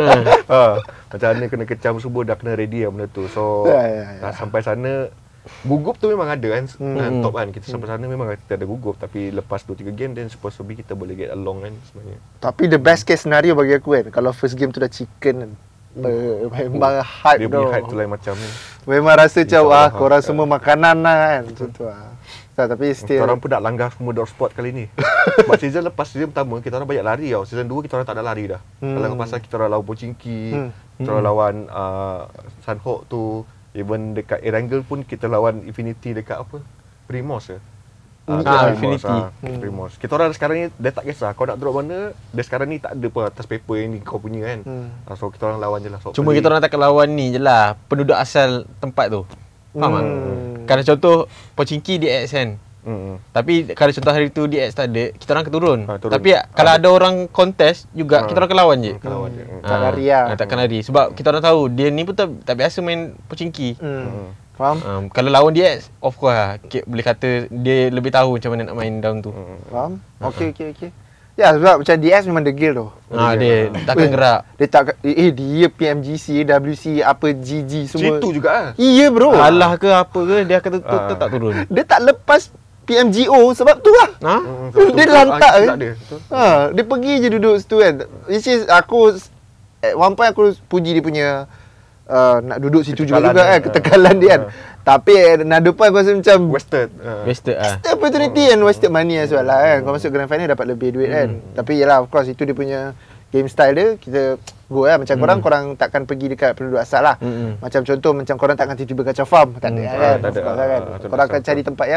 Macam mana kena kecam semua, dah kena ready lah benda tu. So sampai sana gugup tu memang ada kan. Top kan kita sampai sana memang kita ada gugup, tapi lepas 2-3 game then supposed to be kita boleh get along kan sebenarnya. Tapi the best case scenario bagi aku kan, kalau first game tu dah chicken kan. Memang hype dia punya hype tu lain macam ni. Memang rasa macam korang semua makanan lah kan. Macam tu lah. Tapi still kita orang pun nak langgar semua door spot kali ni. Sebab season lepas, season pertama kita orang banyak lari tau. Season 2 kita orang tak ada lari dah. Kalau pasal kita orang lawan Pochinki, kita orang lawan Sunhawk tu, even dekat Erangel pun kita lawan Infinity dekat apa? Primos ke? Infinity. Primos. Kita orang sekarang ni dia tak kisah kau nak drop mana, dia sekarang ni tak ada pun atas paper yang ni kau punya kan. So kita orang lawan je lah. Cuma kita orang takkan lawan ni je lah, penduduk asal tempat tu. Faham tak? Kalau contoh Pochinki di X kan. Tapi kalau contoh hari tu di X tak ada, kita orang akan turun. Tapi kalau ada orang kontes juga, kita orang akan lawan je. Tak lari lah. Takkan lari. Sebab kita orang tahu dia ni pun tak biasa main Pochinki. Faham? Kalau lawan DX, of course lah, boleh kata dia lebih tahu macam mana nak main down tu. Faham? Okey. Ya, sebab macam DS memang degil tu. Dia takkan gerak. Dia tak dia PMGC, WC, apa GG semua. Situ juga ah. Iya bro. Alah ke apa ke, dia akan tak turun. Dia tak lepas PMGO sebab tu lah. Dia lantak dia pergi je duduk situ kan. Which is aku at one point aku puji dia punya nak duduk situ juga kan, ketekalan dia kan. Tapi another point aku rasa macam wasted opportunity and wasted money as well lah kan. Kau masuk grand final dapat lebih duit kan. Tapi yalah, of course itu dia punya game style dia. Kita go lah macam korang takkan pergi dekat penduduk asal lah. Macam contoh macam korang takkan tiba-tiba kacau farm, tak ada kan. Korang akan cari tempat yang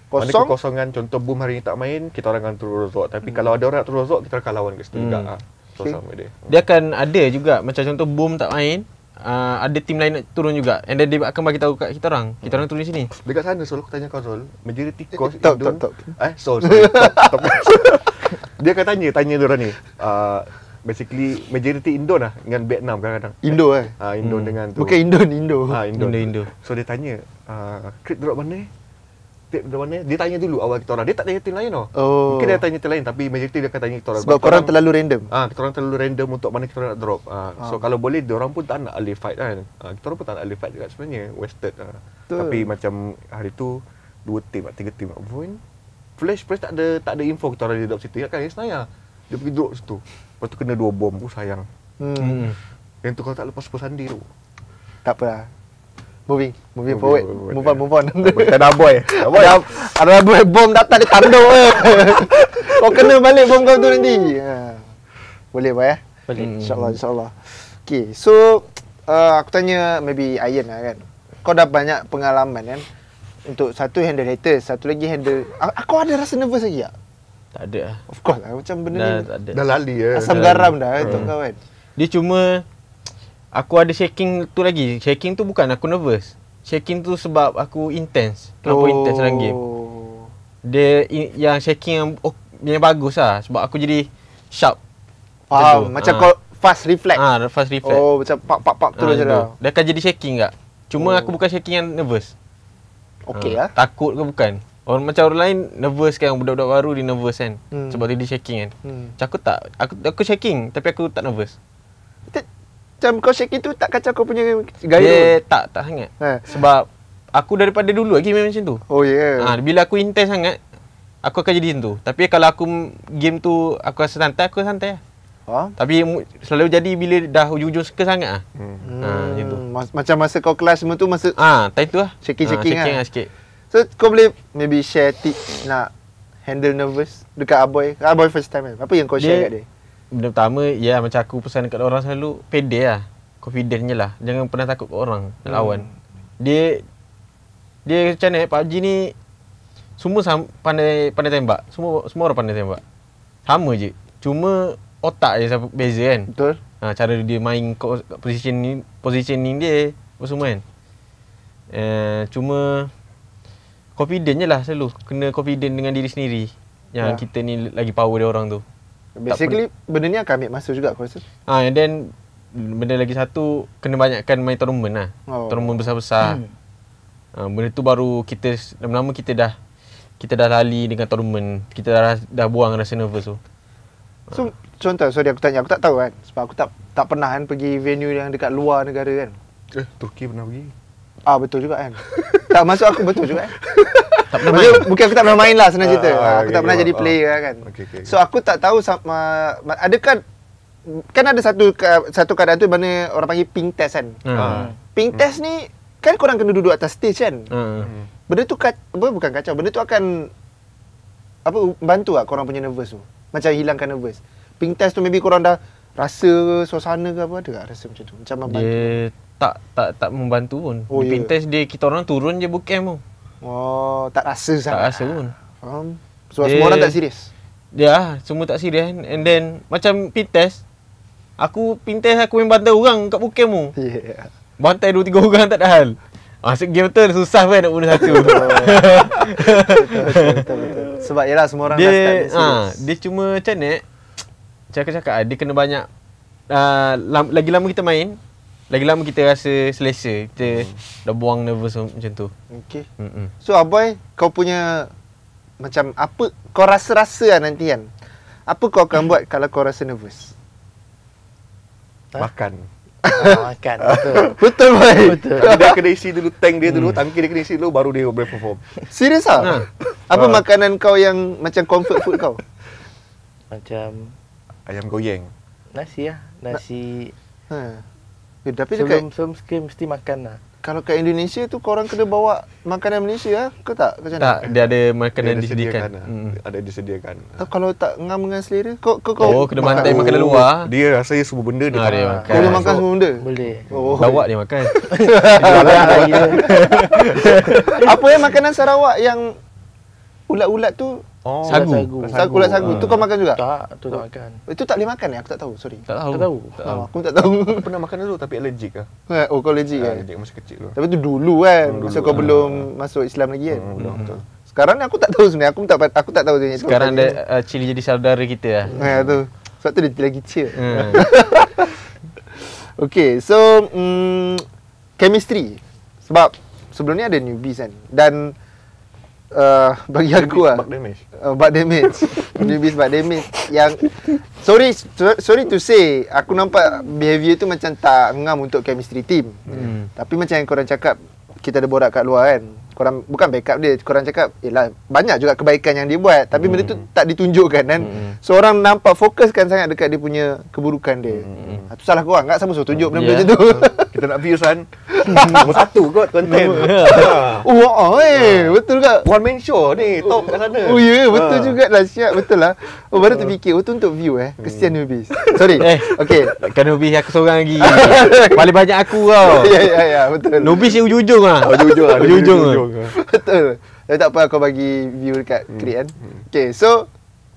Mana kekosongan, contoh Boom hari ni tak main, kita orang akan terus rock. Tapi kalau ada orang nak terus rock, kita akan lawan kat situ juga. So sama dia. Dia akan ada juga macam contoh Boom tak main, ada tim lain nak turun juga. And then dia akan bagi tahu kat kita orang. Kita orang turun di sini. Dekat sana Sol, aku tanya kau Sol, majority coach Top. Sol. Dia akan tanya dia orang ni. Basically majority Indo lah dengan Vietnam kadang-kadang. Indo Indo dengan tu. Bukan Indo. Indo. So dia tanya, Creed drop mana? Tip drop mana? Dia tanya dulu awal kita orang. Dia tak tanya tim lain tau. Mungkin dia tanya tim lain tapi majority dia akan tanya kita orang. Sebab korang terlalu random. Kita orang terlalu random untuk mana kita orang nak drop. So kalau boleh dia orang pun tak nak early fight kan. Kita orang pun tak nak early fight juga sebenarnya, wasted. Tapi macam hari tu 2 tim, 3 tim nak win. Flash tak ada info kita orang dia drop situ. Ingatkan dia Senayan. Dia pergi drop situ. Lepas tu kena 2 bom. Sayang. Yang tu kalau tak lepas sandi tu. Tak apalah. Moving forward. Move on. Ada boy. Ada boy bom datang dia tanduk kau kena balik bom kau tu nanti. Boleh boy Boleh. InsyaAllah. Okay, so aku tanya maybe Ayan lah kan. Kau dah banyak pengalaman kan. Untuk satu handle haters, satu lagi handle. Kau ada rasa nervous lagi tak? Tak ada lah. Of course lah, macam benda ni Tak ada. Dah lali ya. asam garam dah untuk kau kan. Dia cuma aku ada shaking tu lagi. Shaking tu bukan aku nervous. Shaking tu sebab aku intense. Terlalu intense dalam game. Dia yang shaking yang bagus lah. Sebab aku jadi sharp. Faham. Macam kau fast reflect. Fast reflect. Macam pak tu macam dah. Dia akan jadi shaking tak? Cuma aku bukan shaking yang nervous. Okey lah. Takut ke bukan? Macam orang lain nervous kan, budak-budak baru dia nervous kan. Sebab dia shaking kan. Macam aku tak. Aku shaking tapi aku tak nervous. Macam kau shaking tu tak kacau kau punya gaya Dia tak sangat. Sebab aku daripada dulu lagi main macam tu. Oh ya. Yeah. Bila aku intense sangat, aku akan jadi macam tu. Tapi kalau aku game tu aku rasa santai, aku santai lah. Tapi selalu jadi bila dah hujung-hujung suka sangat lah. Macam tu. Macam masa kau kelas semua tu masa time tu lah. shaking lah sikit. So kau boleh maybe share tips nak handle nervous dekat Aboy. Aboy first time kan. Apa yang kau share kat dia? Benda pertama, ya macam aku pesan dekat orang selalu, pede lah. Confident je lah. Jangan pernah takut kat orang, lawan. Dia macam mana, PUBG ni semua pandai tembak. Semua orang pandai tembak. Sama je. Cuma otak je beza kan. Betul. Cara dia main positioning dia apa semua kan. Cuma confident je lah selalu. Kena confident dengan diri sendiri. Yang kita ni lagi power dia orang tu. Basically benda ni akan ambil masa juga aku rasa. And then benda lagi satu, kena banyakkan main tournament lah. Tournament besar-besar. Benda tu baru kita lama-lama kita dah lali dengan tournament. Kita dah buang rasa nervous tu. So contoh, sorry aku tanya, aku tak tahu kan. Sebab aku tak pernah kan pergi venue yang dekat luar negara kan. Turki pernah pergi. Betul juga kan. Tak masuk aku betul juga kan. Tak pernah main. Mungkin aku tak pernah main lah senang cerita. Aku tak pernah jadi player kan. So aku tak tahu adakah kan ada satu keadaan tu mana orang panggil ping test kan. Ping test ni kan korang kena duduk atas stage kan. Benda tu bukan kacau. Benda tu akan bantu tak korang punya nervous tu. Macam hilangkan nervous. Ping test tu maybe korang dah rasa suasana ke apa, ada tak rasa macam tu? Macam membantu. Dia tak membantu pun. Ping test dia kita orang turun je bootcamp tu. Tak rasa sangat. Tak rasa pun. Faham. So semua orang tak serius. Dia semua tak serius. And then macam ping test, aku main bantai orang kat bootcamp tu. Yeah. Bantai 2-3 orang tak ada hal. Masuk game tu susah kan nak bunuh satu. Betul. Sebab yalah semua orang dah start serius. Dia cuma macam ni. Cakap dia kena banyak lagi lama kita main, lagi lama kita rasa selesa. Kita dah buang nervous macam tu. Okey. So Aboy, kau punya macam apa kau rasa-rasa lah nanti kan? Apa kau akan buat kalau kau rasa nervous? Makan. Makan. Betul boy. Betul. Dia kena isi dulu tank dia dulu, tangki dia kena isi dulu baru dia boleh perform. Serius ah? Apa makanan kau yang macam comfort food kau? Macam ayam goyang. Nasi lah. Nasi. Tapi sebelum screen mesti makan lah. Kalau kat Indonesia tu korang kena bawa makanan Malaysia lah. Kau tak? Macam tak, dia ada makanan disediakan. Ada disediakan. Kalau tak ngam dengan selera, kau kena bantai makanan luar. Dia rasanya semua benda dia makan. Kau boleh makan semua benda? Boleh. Sarawak dia makan. Apa yang makanan Sarawak yang ulat-ulat tu Sagu. Ulat sagu. Tu kau makan juga? Tak, tu tak makan. Itu tak boleh makan aku tak tahu. Sorry. Tak tahu. Tak tahu. Aku tak tahu. Aku pernah makan dulu tapi allergic lah. Oh, kau allergic kan? Allergic masa kecil tu. Tapi tu dulu kan. Dulu. Masa kau belum masuk Islam lagi kan? Betul. Sekarang ni aku tak tahu sebenarnya. Aku tak tahu sebenarnya. Sekarang dah cili jadi saudara kita lah. Tu. Sebab tu dia lagi chill. Okay, so chemistry. Sebab sebelum ni ada newbies kan. Dan bagi aku lah Bug damage. bug damage. Newbies bug damage yang sorry to say, aku nampak behaviour tu macam tak ngam untuk chemistry team. Tapi macam yang korang cakap, kita ada borak kat luar kan. Korang bukan backup dia, korang cakap yelah banyak juga kebaikan yang dia buat, tapi benda tu tak ditunjukkan kan. So orang nampak fokuskan sangat dekat dia punya keburukan dia. Tu salah korang, tak sama suruh tunjuk benda-benda macam tu. Kita nak views kan. Nombor 1 kot konten. Betul ke? One man show ni, top kat sana. Oh ya, betul jugalah, siap, betul lah. Oh baru terfikir, tu untuk view kesian newbies. Sorry. Okay. Kan nubis aku seorang lagi. Paling banyak aku tau. Ya, betul. Nubis yang ujung-ujung lah. Ujung-ujung lah. Betul. Tapi tak apa, kau bagi view dekat Create kan. Okay, so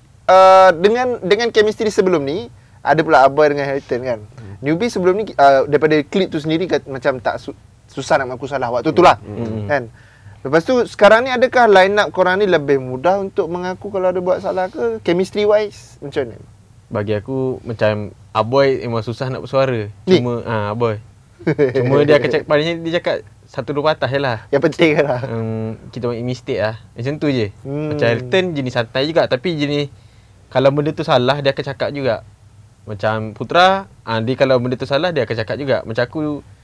dengan chemistry sebelum ni, ada pula Aboy dengan Hilton kan. Newbie sebelum ni daripada klip tu sendiri macam tak susah nak mengaku salah waktu tu lah kan. Lepas tu sekarang ni adakah line up korang ni lebih mudah untuk mengaku kalau ada buat salah ke? Chemistry wise macam mana? Bagi aku macam Aboy memang susah nak bersuara. Ni? Cuma Aboy. Cuma dia akan cakap, palingnya dia cakap satu dua patah je lah. Yang penting kan lah. Kita make mistake lah. Macam tu je. Macam Hilton jenis santai juga, tapi jenis kalau benda tu salah dia akan cakap juga. Macam Putra, dia kalau benda tu salah dia akan cakap juga. Macam aku,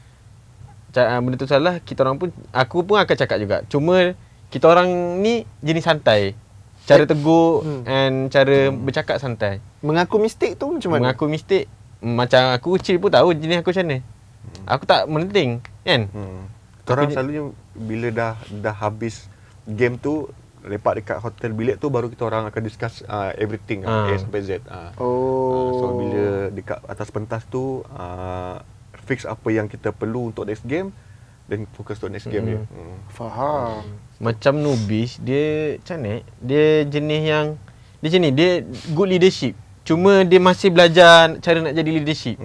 benda tu salah, aku pun akan cakap juga. Cuma kita orang ni jenis santai. Cara tegur and cara bercakap santai. Mengaku mistake tu macam mana? Mengaku mistake, macam aku kecil pun tahu jenis aku macam mana. Aku tak menenting kan. Korang selalunya bila dah habis game tu, lepak dekat hotel bilik tu, baru kita orang akan discuss everything A sampai Z. So bila dekat atas pentas tu fix apa yang kita perlu untuk next game, dan fokus untuk next game dia. Faham. Macam nubis, dia macam mana? Dia jenis yang dia good leadership. Cuma dia masih belajar cara nak jadi leadership.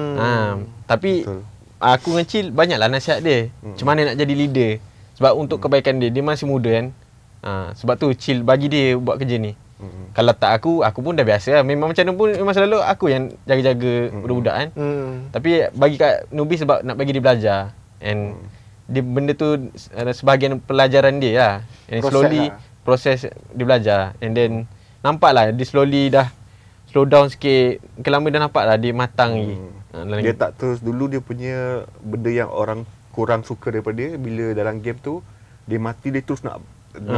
Tapi betul. Aku dengan Cil banyaklah nasihat dia. Macam mana nak jadi leader. Sebab untuk kebaikan dia masih muda kan. Sebab tu Cil bagi dia buat kerja ni. Kalau tak aku pun dah biasa lah. Memang macam mana pun, memang selalu aku yang jaga-jaga budak-budak kan. Tapi bagi kat Nubi sebab nak bagi dia belajar. And dia benda tu sebahagian pelajaran dia lah. And slowly proses dia belajar. And then nampak lah dia slowly dah slow down sikit. Makin lama dah nampak lah dia matang lagi. Dia tak terus dulu dia punya benda yang orang kurang suka daripada dia. Bila dalam game tu dia mati, dia terus nak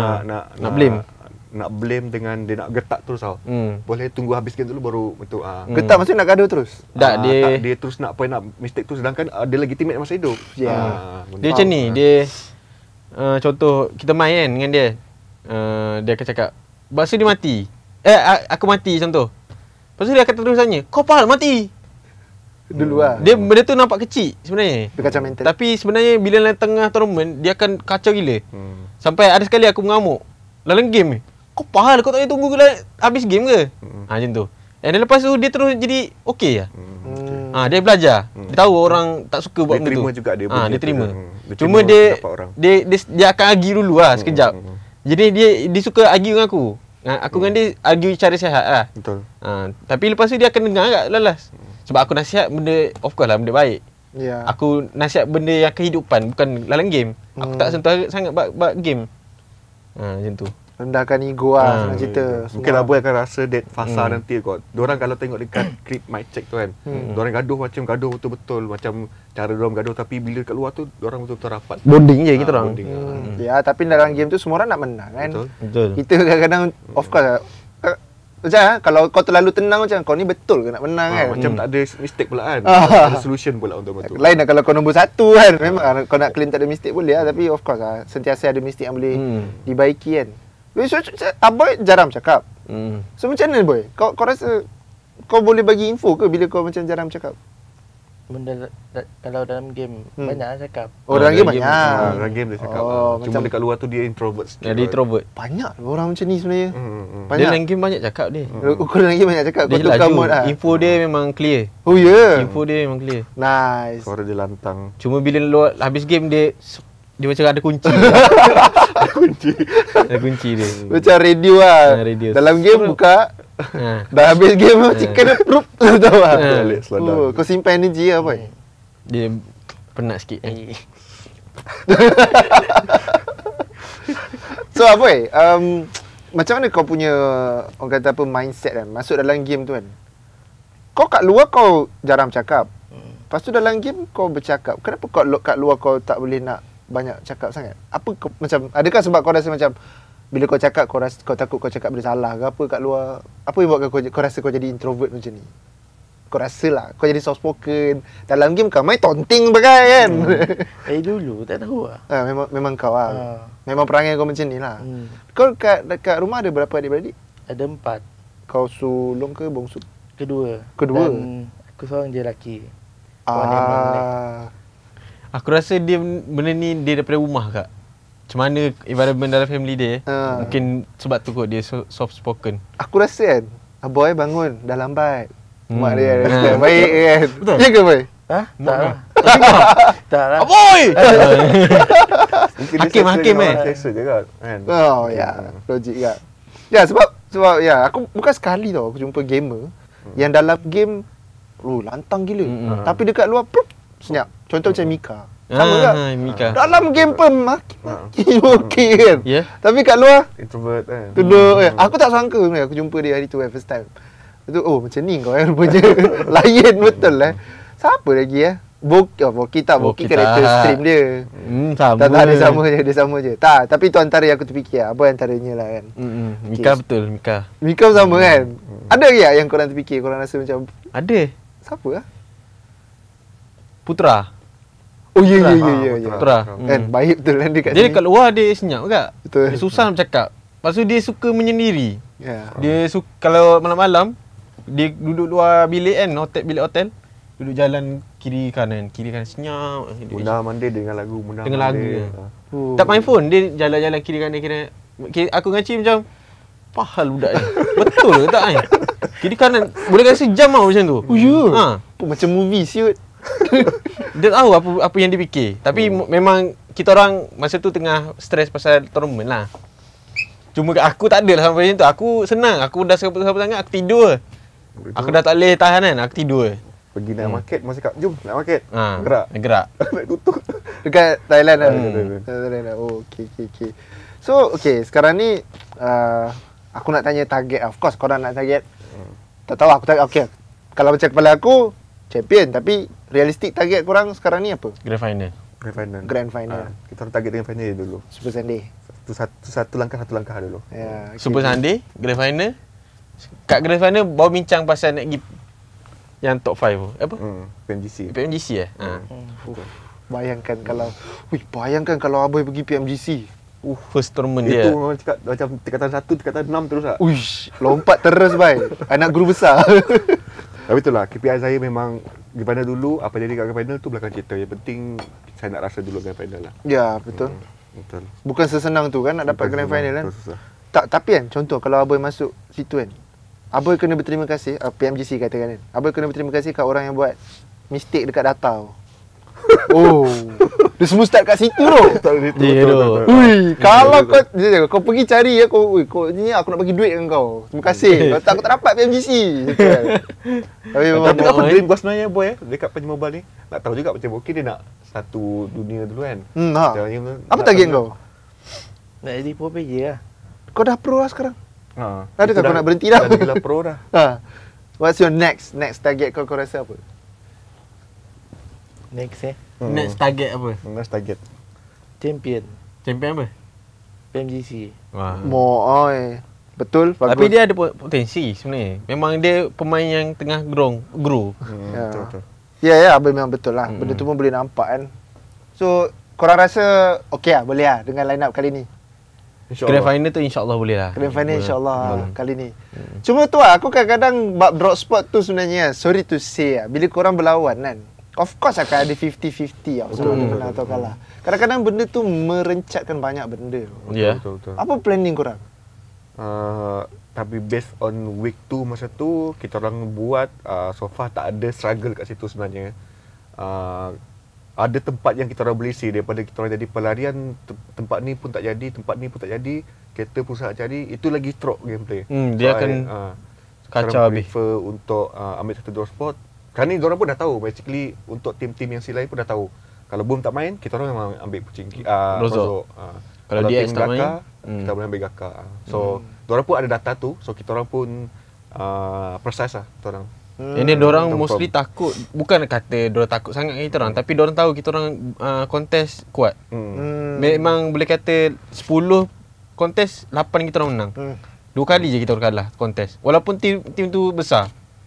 blame. Nak blame dengan dia nak getak terus tau. Boleh tunggu habis game dulu baru betul. Getak maksudnya nak gaduh terus? Tak, dia terus nak mistake tu, sedangkan dia legitimate masa hidup. Dia macam ni, dia contoh kita main kan dengan dia. Dia akan cakap, "Lepas tu dia mati. Aku mati," contoh. Lepas tu dia akan terus tanya, "Kau apa hal mati?" Dulu lah. Dia benda tu nampak kecil sebenarnya. Dia kacau mental. Tapi sebenarnya bila dalam tengah tournament, dia akan kacau gila. Sampai ada sekali aku mengamuk dalam game ni. "Kau apa hal? Kau tak boleh tunggu habis game ke?" Macam tu. Dan lepas tu dia terus jadi okey lah. Dia belajar. Dia tahu orang tak suka buat benda tu. Dia terima juga dia. Dia terima. Cuma dia akan argue dulu lah sekejap. Jadi dia suka argue dengan aku. Aku dengan dia argue cara sihat lah. Betul. Tapi lepas tu dia akan dengar agak lalas. Sebab aku nasihat benda, of course lah benda baik. Aku nasihat benda yang kehidupan, bukan dalam game. Aku tak sentuh sangat buat game. Macam tu. Rendahkan ego lah, senang cerita. Mungkin Aboy akan rasa that fasa nanti kot. Diorang kalau tengok dekat clip mic check tu kan, diorang gaduh betul-betul. Macam cara diorang gaduh, tapi bila kat luar tu, diorang betul-betul rapat. Bonding je kita orang. Ya, tapi dalam game tu semua orang nak menang kan. Betul. Kita kadang-kadang, of course lah. Macam kalau kau terlalu tenang macam kau ni betul ke nak menang kan. Macam tak ada mistake pula kan. Tak ada solution pula untuk betul. Lain lah kalau kau nombor 1 kan. Memang kau nak claim tak ada mistake boleh lah. Tapi of course lah, sentiasa ada mistake yang boleh dibaiki kan. So, Aboy jarang cakap. So macam mana boy? Kau rasa kau boleh bagi info ke bila kau macam jarang cakap? kalau dalam game banyak lah cakap. Oh, dalam game banyak. Dalam game dia cakap. Cuma macam dekat luar tu dia introvert sikit. Dia introvert. Banyak orang macam ni sebenarnya. Dia dalam game banyak cakap dia. Kau dalam game banyak cakap. Dia Kau tukar laju. mode lah. Info dia memang clear. Oh ya. Yeah. Info dia memang clear. Nice. Suara dia lantang. Cuma bila luar habis game dia macam ada kunci. Ada kunci dia. Macam radio lah. Radio. Dalam game buka. Dah habis game chicken dia prup. Tahu lah. Balik seladar. Kau simpan energy lah boy. Dia penat sikit. So boy, macam mana kau punya orang kata apa mindset kan masuk dalam game tu kan? Kau kat luar kau jarang cakap. Lepas tu dalam game kau bercakap. Kenapa kau kat luar kau tak boleh nak banyak cakap sangat? Apa kau, macam adakah sebab kau rasa macam bila kau cakap kau takut kau cakap benda salah ke apa kat luar? Apa yang buatkan kau rasa kau jadi introvert macam ni? Kau rasa lah kau jadi soft spoken. Dalam game kau main tonting bagai kan. Dulu tak tahu lah. Memang kau lah. Memang perangai kau macam ni lah. Kau dekat rumah ada berapa adik-beradik? Ada 4. Kau sulung ke bongsu? Kedua. Dan aku seorang je lelaki. Aku rasa dia benda ni dia daripada rumah kak. Macam mana environment dalam family dia. Mungkin sebab tu kot dia soft spoken. Aku rasa kan Aboy bangun dah lambat. Mak dia respect baik kan. Betul? Ya ke boy? Tak lah. Tak lah. Aboy! Hakim Selesa je kan. Oh ya, logik kan. Ya sebab ya aku bukan sekali tau aku jumpa gamer yang dalam game lantang gila. Tapi dekat luar senyap. Contoh macam Mika. Sama tak? Mika. Dalam game pun maki okey kan. Ya. Tapi kat luar Introvert kan. duduk aku tak sangka sebenarnya aku jumpa dia hari tu first time. Itu macam ni kau rupanya. Lain betul Siapa lagi Boki tak Boki karakter stream dia. Sama. Tak dia sama je. Tak, tapi tu antara yang aku terfikir Aboy antaranya lah kan. Mika betul Mika. Mika sama kan. Ada ke yang korang terfikir korang rasa macam Ada. siapa Putra. Oh ya. Putra. Kan baik betul kan dia kat Dia sini. dekat luar dia senyap kak. Betul. Dia susah nak bercakap. Lepas tu dia suka menyendiri. Ya. Dia suka kalau malam-malam dia duduk luar bilik kan, bilik hotel. Duduk jalan kiri kanan senyap. Munda mandi dengan lagu Dengan lagu. Tak main phone, dia jalan-jalan kiri kanan. Aku dengan Cik macam pahal budak ni. Betul ke tak kan? Kiri kanan boleh kasi jam tau macam tu. Oh ya. Macam movie siut. Dia tahu apa yang dia fikir. Tapi memang kita orang masa tu tengah stres pasal tournament lah. Cuma aku tak ada lah sampai macam tu. Aku senang. Aku dah sampai sangat aku tidur. Aku dah tak boleh tahan kan. Aku tidur. Pergi naik market masih kat jom naik market. Gerak. Naik tutup. Dekat Thailand lah. Thailand lah. Oh, okey. So, sekarang ni aku nak tanya target. Of course korang nak target. Tak tahu aku target. Okay. Kalau macam kepala aku champion, tapi realistik target korang sekarang ni apa? Grand final. Kita orang target dengan final dulu. Super Sunday. Satu langkah dulu. Ya. Super Sunday, Grand final. Kat Grand final baru bincang pasal nak pergi yang top 5 apa? PMGC Bayangkan kalau Aboy pergi PMGC. First tournament dia. Itu orang cakap macam tingkatan 1, tingkatan 6 terus lah. Uish, lompat terus bai. Anak guru besar. Tapi itulah KPI saya memang di final dulu, apa jadi kat grand final tu belakang cerita. Yang penting saya nak rasa dulu grand final lah. Ya, betul. Betul. Bukan sesenang tu kan nak dapat grand final kan. Susah. Tapi kan contoh kalau Aboy masuk situ kan. Aboy kena berterima kasih PMGC katakan kan. Aboy kena berterima kasih kat orang yang buat mistake dekat data tu. Dia semua start kat situ tu. Ui, kalau kau pergi cari kau ni aku nak bagi duit dengan kau. Terima kasih. Kalau aku tak dapat PMGC. Tapi apa dream kau sebenarnya Boy dekat PUBG Mobile ni? Nak tahu juga macam Boki dia nak satu dunia dulu kan. Apa target kau? Nak jadi pro player lah. Kau dah pro lah sekarang. Adakah kau nak berhenti dah? Dah gila pro dah. What's your next target kau rasa apa? Next Next target apa? Next target Champion apa? PMGC. Betul, bagus. Tapi dia ada potensi sebenarnya. Memang dia pemain yang tengah grow. Betul. Ya, Aboy memang betul lah. Benda tu pun boleh nampak kan. So, korang rasa okey lah, boleh lah dengan line up kali ni? Grand final tu insyaAllah boleh lah. Grand final insyaAllah kali ni. Cuma tu lah, aku kadang-kadang bab drop spot tu sebenarnya, sorry to say lah, bila korang berlawan kan, of course akan ada 50-50 tau. So, menang atau kalah. Kadang-kadang benda tu merencatkan banyak benda. Ya. Betul. Apa planning korang? Tapi based on week 2 masa tu, kita orang buat so far tak ada struggle kat situ sebenarnya. Ada tempat yang kita orang boleh see daripada kita orang jadi pelarian, tempat ni pun tak jadi, tempat ni pun tak jadi, kereta pun tak jadi, itu lagi stroke gameplay. Dia akan kacau habis. Prefer untuk ambil satu draw spot. Kerana ni diorang pun dah tahu, basically untuk tim-tim yang si lain pun dah tahu. Kalau Boom tak main, kita orang memang ambil Pucingki, Rozok. Kalau DX tak main, kita boleh ambil Gaka. So, diorang pun ada data tu, so kita orang pun process lah kita orang. Ini diorang mostly takut, bukan kata diorang takut sangat kita orang, tapi diorang tahu kita orang kontes kuat. Memang boleh kata 10 kontes 8 kita orang menang. 2 kali je kita orang kalah kontes. Walaupun tim tu besar.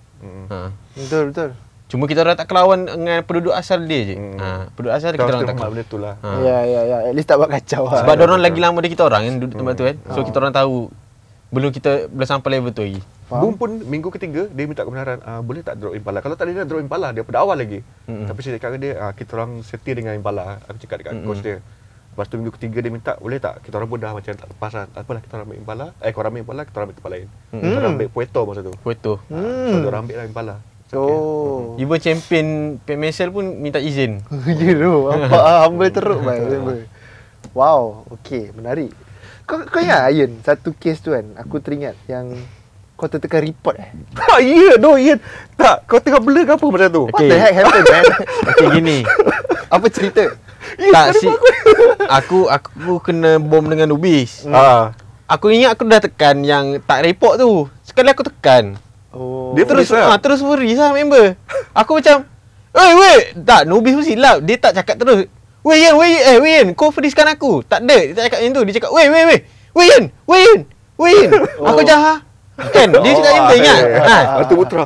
Betul. Cuma kita orang tak kelawan dengan penduduk asal dia je. Penduduk asal kita orang tak kelawan. Benda tu lah. Ya. At least tak buat kacau. Sebab diorang lagi lama dari kita orang kan duduk tempat tu kan. So kita orang tahu belum kita boleh sampai level tu lagi. Boom pun minggu ketiga dia minta kebenaran, boleh tak drop Impala? Kalau tak dia nak drop Impala daripada awal lagi. Tapi saya cakap dengan dia, kita orang setia dengan Impala. Aku cakap dekat coach dia. Lepas tu minggu ketiga dia minta, boleh tak? Kita orang pun dah macam tak lepas lah. Apalah kita orang ambil Impala. Korang ambil Impala, kita orang ambil tempat lain. Kita orang ambil Puerto masa tu. Puerto. So dia orang ambil lah Impala. Even champion PMSL pun minta izin. Ya tu, humble teruk baik. Wow, okey, menarik. Kau ingat Ian, satu kes tu kan, aku teringat yang kau tertekan report Ian. Tak, kau tengah blur ke apa masa tu? What the heck happened, man? Okay, gini. Apa cerita? Tak, aku kena bom dengan Nubis. Aku ingat aku dah tekan yang tak report tu. Sekali aku tekan. Dia terus worry lah member. Aku macam, weh, tak, Nubis pun silap. Dia tak cakap terus, Weh Ian, kau freeze-kan aku. Tak ada, dia tak cakap macam tu. Dia cakap, weh Ian. Aku macam, kan? Dia cakap macam tu, ingat? Batu putra.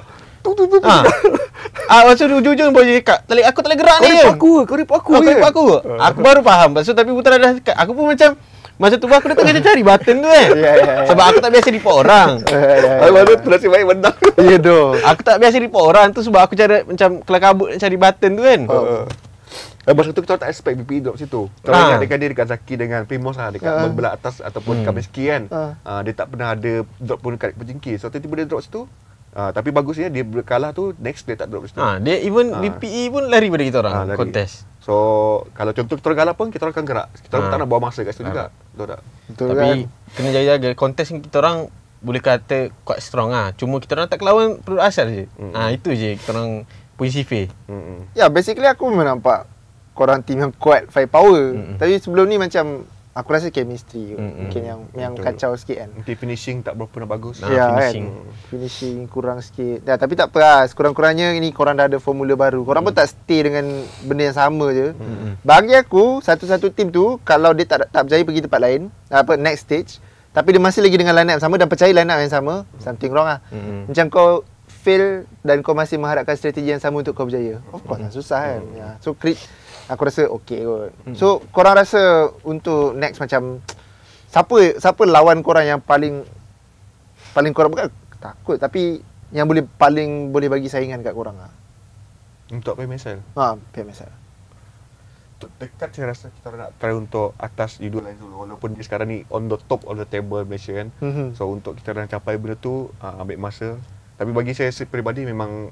Lepas tu ujung-ujung baru dia cakap, aku tak boleh gerak ni kan? Kau report aku. Aku baru faham. Lepas tu tapi Putra dah cakap. Aku pun macam, masa tu aku dah tengah cari button tu kan. Sebab aku tak biasa report orang. Baru tu nasib baik menang. Ya doh. Aku tak biasa report orang tu sebab aku cara macam kelam kabut nak cari button tu kan. Masa tu kita tak expect BPE drop situ. Kita ingat dia dekat Zaki dengan Primos lah, dekat belah atas ataupun Kameski kan. Dia tak pernah ada drop pun dekat Pucingki. So tiba-tiba dia drop situ. Tapi bagusnya dia kalah tu, next dia tak drop situ. Dia even BPE pun lari pada kita orang kontes. So kalau contoh kita orang kalah pun kita orang akan gerak. Kita orang tak nak bawa masa kat situ juga. Betul tak? Betul tapi kan? kena jaga-jaga kontes kita orang boleh kata quite strong ah. Cuma kita orang tak kelawan penduduk asal je. Itu je kita orang punya CV. Ya, basically aku memang nampak korang team yang kuat, firepower. Tapi sebelum ni macam aku rasa chemistry mungkin yang kacau sikit kan. Nanti finishing tak berapa nak bagus. Ya finishing. Kan? Finishing kurang sikit. Ya, tapi tak apa lah. Sekurang-kurangnya ni korang dah ada formula baru. Korang pun tak stay dengan benda yang sama je. Bagi aku, satu-satu tim tu kalau dia tak berjaya pergi tempat lain, next stage, tapi dia masih lagi dengan line up yang sama dan percaya line up yang sama, something wrong lah. Macam kau fail dan kau masih mengharapkan strategi yang sama untuk kau berjaya. Of course lah, susah kan. Ya. So aku rasa okey kot. So korang rasa untuk next macam siapa lawan korang yang paling korang bukan takut tapi yang paling boleh bagi saingan kat korang ah. Untuk PMSL. PMSL. Untuk dekat saya rasa kita nak try untuk atas Idul lain dulu walaupun dia sekarang ni on the top of the table Malaysia kan. So untuk kita nak capai benda tu ambil masa. Tapi bagi saya peribadi memang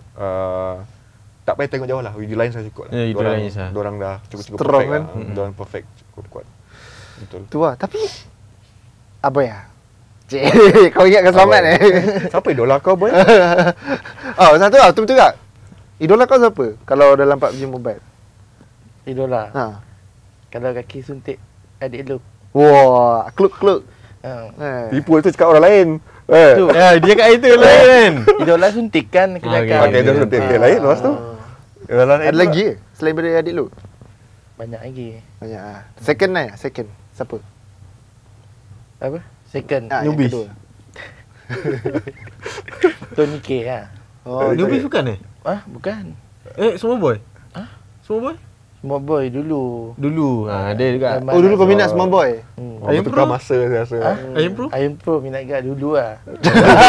tak payah tengok jauh lah. Idul lain saya cukup lah. Diorang dah cukup perfect kan? Diorang perfect, cukup kuat. Betul. Tu lah. Tapi apa ya? Kau ingat kau selamat ni? Siapa idola kau boy? Satu lah, betul tak? Idola kau siapa? Kalau dalam PUBG Mobile. Idola. Kalau kaki suntik adik lu. Wah, kluk. Tipu tu cakap orang lain. Dia kat itu lain kan. Idola suntik kan kenakan. Pakai idola suntik lain lepas tu. Ada lagi ke? Selain daripada adik lu? Banyak lagi. Banyak ah. Second. Siapa? Apa? Second. Nubis. Tony K lah. Nubis bukan Bukan. Semua boy? Semua boy? Small boy dulu. Dia juga. Dulu kau minat Small Boy? Ayam Pro masa saya rasa. Ayam Pro minat kat dulu lah.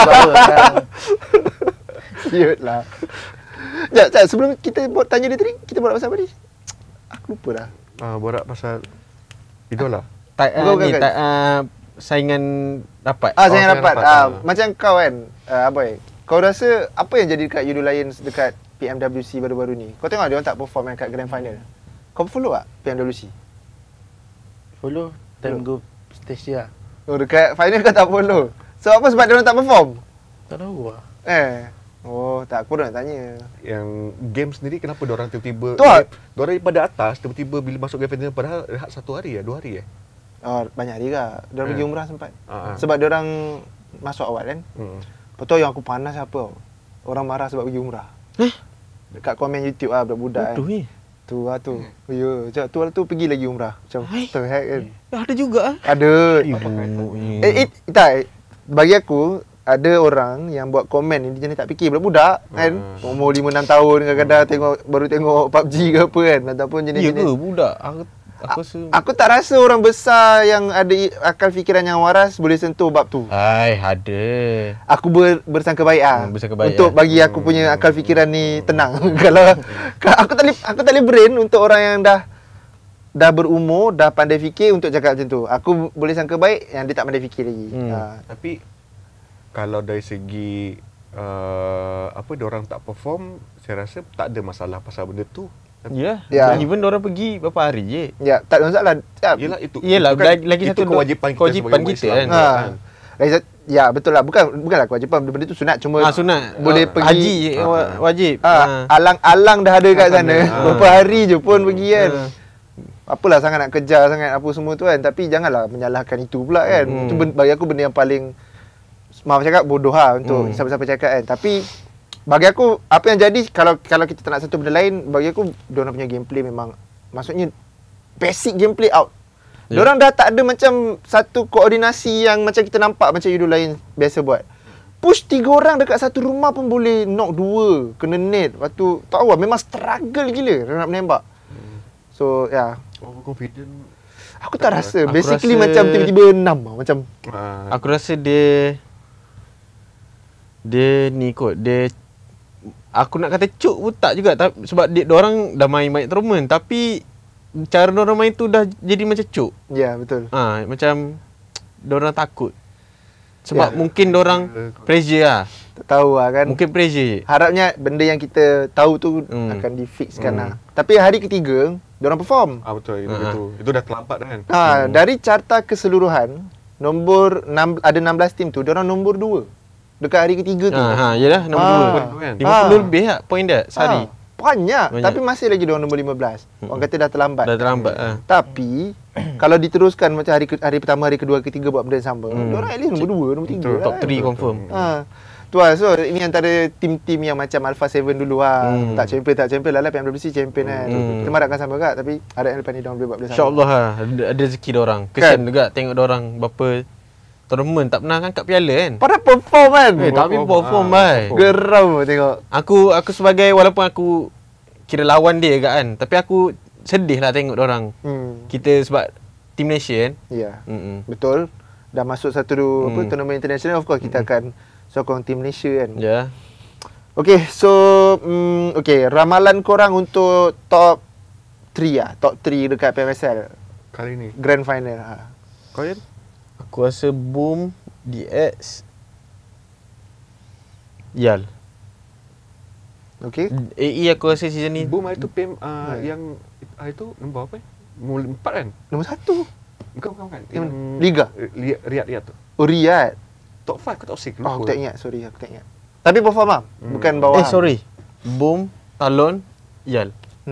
Cute lah. Sekejap, sebelum kita tanya dia tadi, kita borak pasal apa ni? Aku lupa dah. Borak pasal idola. Bukan. Saingan dapat. Saingan dapat. dapat. Macam kau kan, Aboy. Kau rasa apa yang jadi dekat Yudo Lions dekat PMWC baru-baru ni? Kau tengok dia orang tak perform yang kat Grand Final. Kau follow tak PMWC? Follow time group stage lah. Oh, dekat final kau tak follow. So apa sebab dia orang tak perform? Tak tahu lah. Oh, tak, aku nak tanya. Yang game sendiri kenapa diorang tiba-tiba diorang daripada atas tiba-tiba bila masuk grand final padahal rehat 1 hari 2 hari Oh, banyak hari lah. Diorang pergi umrah sempat. Sebab diorang masuk awal kan. Lepas tu yang aku panas apa? Orang marah sebab pergi umrah. Dekat komen YouTube lah budak-budak kan. Tu lah tu. Ya, tu lah tu pergi lagi umrah. Macam the heck kan. Ada juga Ada. Tak. Bagi aku ada orang yang buat komen ni jenis tak fikir budak-budak kan. Umur 5-6 tahun kadang-kadang baru tengok PUBG ke apa kan ataupun jenis-jenis. Ya ke budak? Aku tak rasa orang besar yang ada akal fikiran yang waras boleh sentuh bab tu. Ada. Aku bersangka baik untuk bagi aku punya akal fikiran ni tenang. Kalau aku tak boleh brain untuk orang yang dah berumur, dah pandai fikir untuk cakap macam tu. Aku boleh sangka baik yang dia tak pandai fikir lagi. Tapi kalau dari segi diorang tak perform, saya rasa tak ada masalah pasal benda tu. Ya. Even diorang pergi berapa hari je. Ya, tak ada masalah. Yelah, lagi satu kewajipan kita kan. Ya, betul lah. Bukanlah kewajipan, benda tu sunat, cuma sunat. Boleh pergi haji wajib. Alang-alang dah ada kat sana. Berapa hari je pun pergi kan. Apalah sangat nak kejar sangat apa semua tu kan, tapi janganlah menyalahkan itu pula kan. Itu bagi aku benda yang paling, maaf cakap, bodoh lah untuk siapa-siapa cakap kan. Tapi bagi aku apa yang jadi, kalau kita tak nak satu benda lain, bagi aku diorang punya gameplay memang, maksudnya basic gameplay out. Diorang dah tak ada macam satu koordinasi yang macam kita nampak macam Yudo lain biasa buat. Push 3 orang dekat satu rumah pun boleh knock 2, kena net. Lepas tu tahu lah, memang struggle gila nak menembak. So confident. Aku tak rasa. Basically macam tiba-tiba 6 lah. Macam aku rasa dia ni kot. Aku nak kata cuk pun tak juga. Sebab diorang dah main banyak tournament. Tapi cara diorang main tu dah jadi macam cuk. Ya, betul. Macam diorang takut. Sebab mungkin diorang pressure lah. Tak tahu lah kan. Mungkin pressure. Harapnya benda yang kita tahu tu akan difixkan lah. Tapi hari ketiga diorang perform. Betul. Itu dah terlambat kan. Dari carta keseluruhan, ada 16 tim tu, diorang nombor 2 dekat hari ketiga tu. Yalah, nombor 2 kan. 50 lebih lah point dia sehari. Banyak. Tapi masih lagi diorang nombor 15. Orang kata dah terlambat. Tapi kalau diteruskan macam hari pertama, hari kedua, ketiga buat benda yang sama, diorang at least nombor 2, nombor 3 top 3 confirm. Tu lah. So ini antara tim-tim yang macam Alpha 7 dulu lah. Tak champion lah PMWC champion kan. Kita harapkan sama juga. Tapi harap yang lepas ni diorang boleh buat benda sama. InsyaAllah lah. Ada rezeki diorang. Kesian juga tengok diorang berapa tournament tak pernah angkat piala kan. Pada perform kan. Tapi perform bai. Geram tengok. Aku sebagai, walaupun aku kira lawan dia juga kan, tapi aku sedih lah tengok diorang. Kita sebab Team Nation. Ya. Betul. Dah masuk satu tournament international, of course kita akan sokong Team Malaysia kan. Ya. Okay, so ramalan korang untuk top 3 lah. Top 3 dekat PMSL kali ni. Grand Final. Kau Yan? Aku rasa Boom, DX, Yal. Okay. AE aku rasa season ni. Boom itu PM yang itu nombor apa? Nombor 4 kan? Nombor 1. Bukan. Liga. Riyad tu. Oh, Riyad. Top 5 ke top 6? Aku tak ingat. Sorry, aku tak ingat. Tapi perform lah. Bukan bawah. Sorry. Boom, Talon, Yal.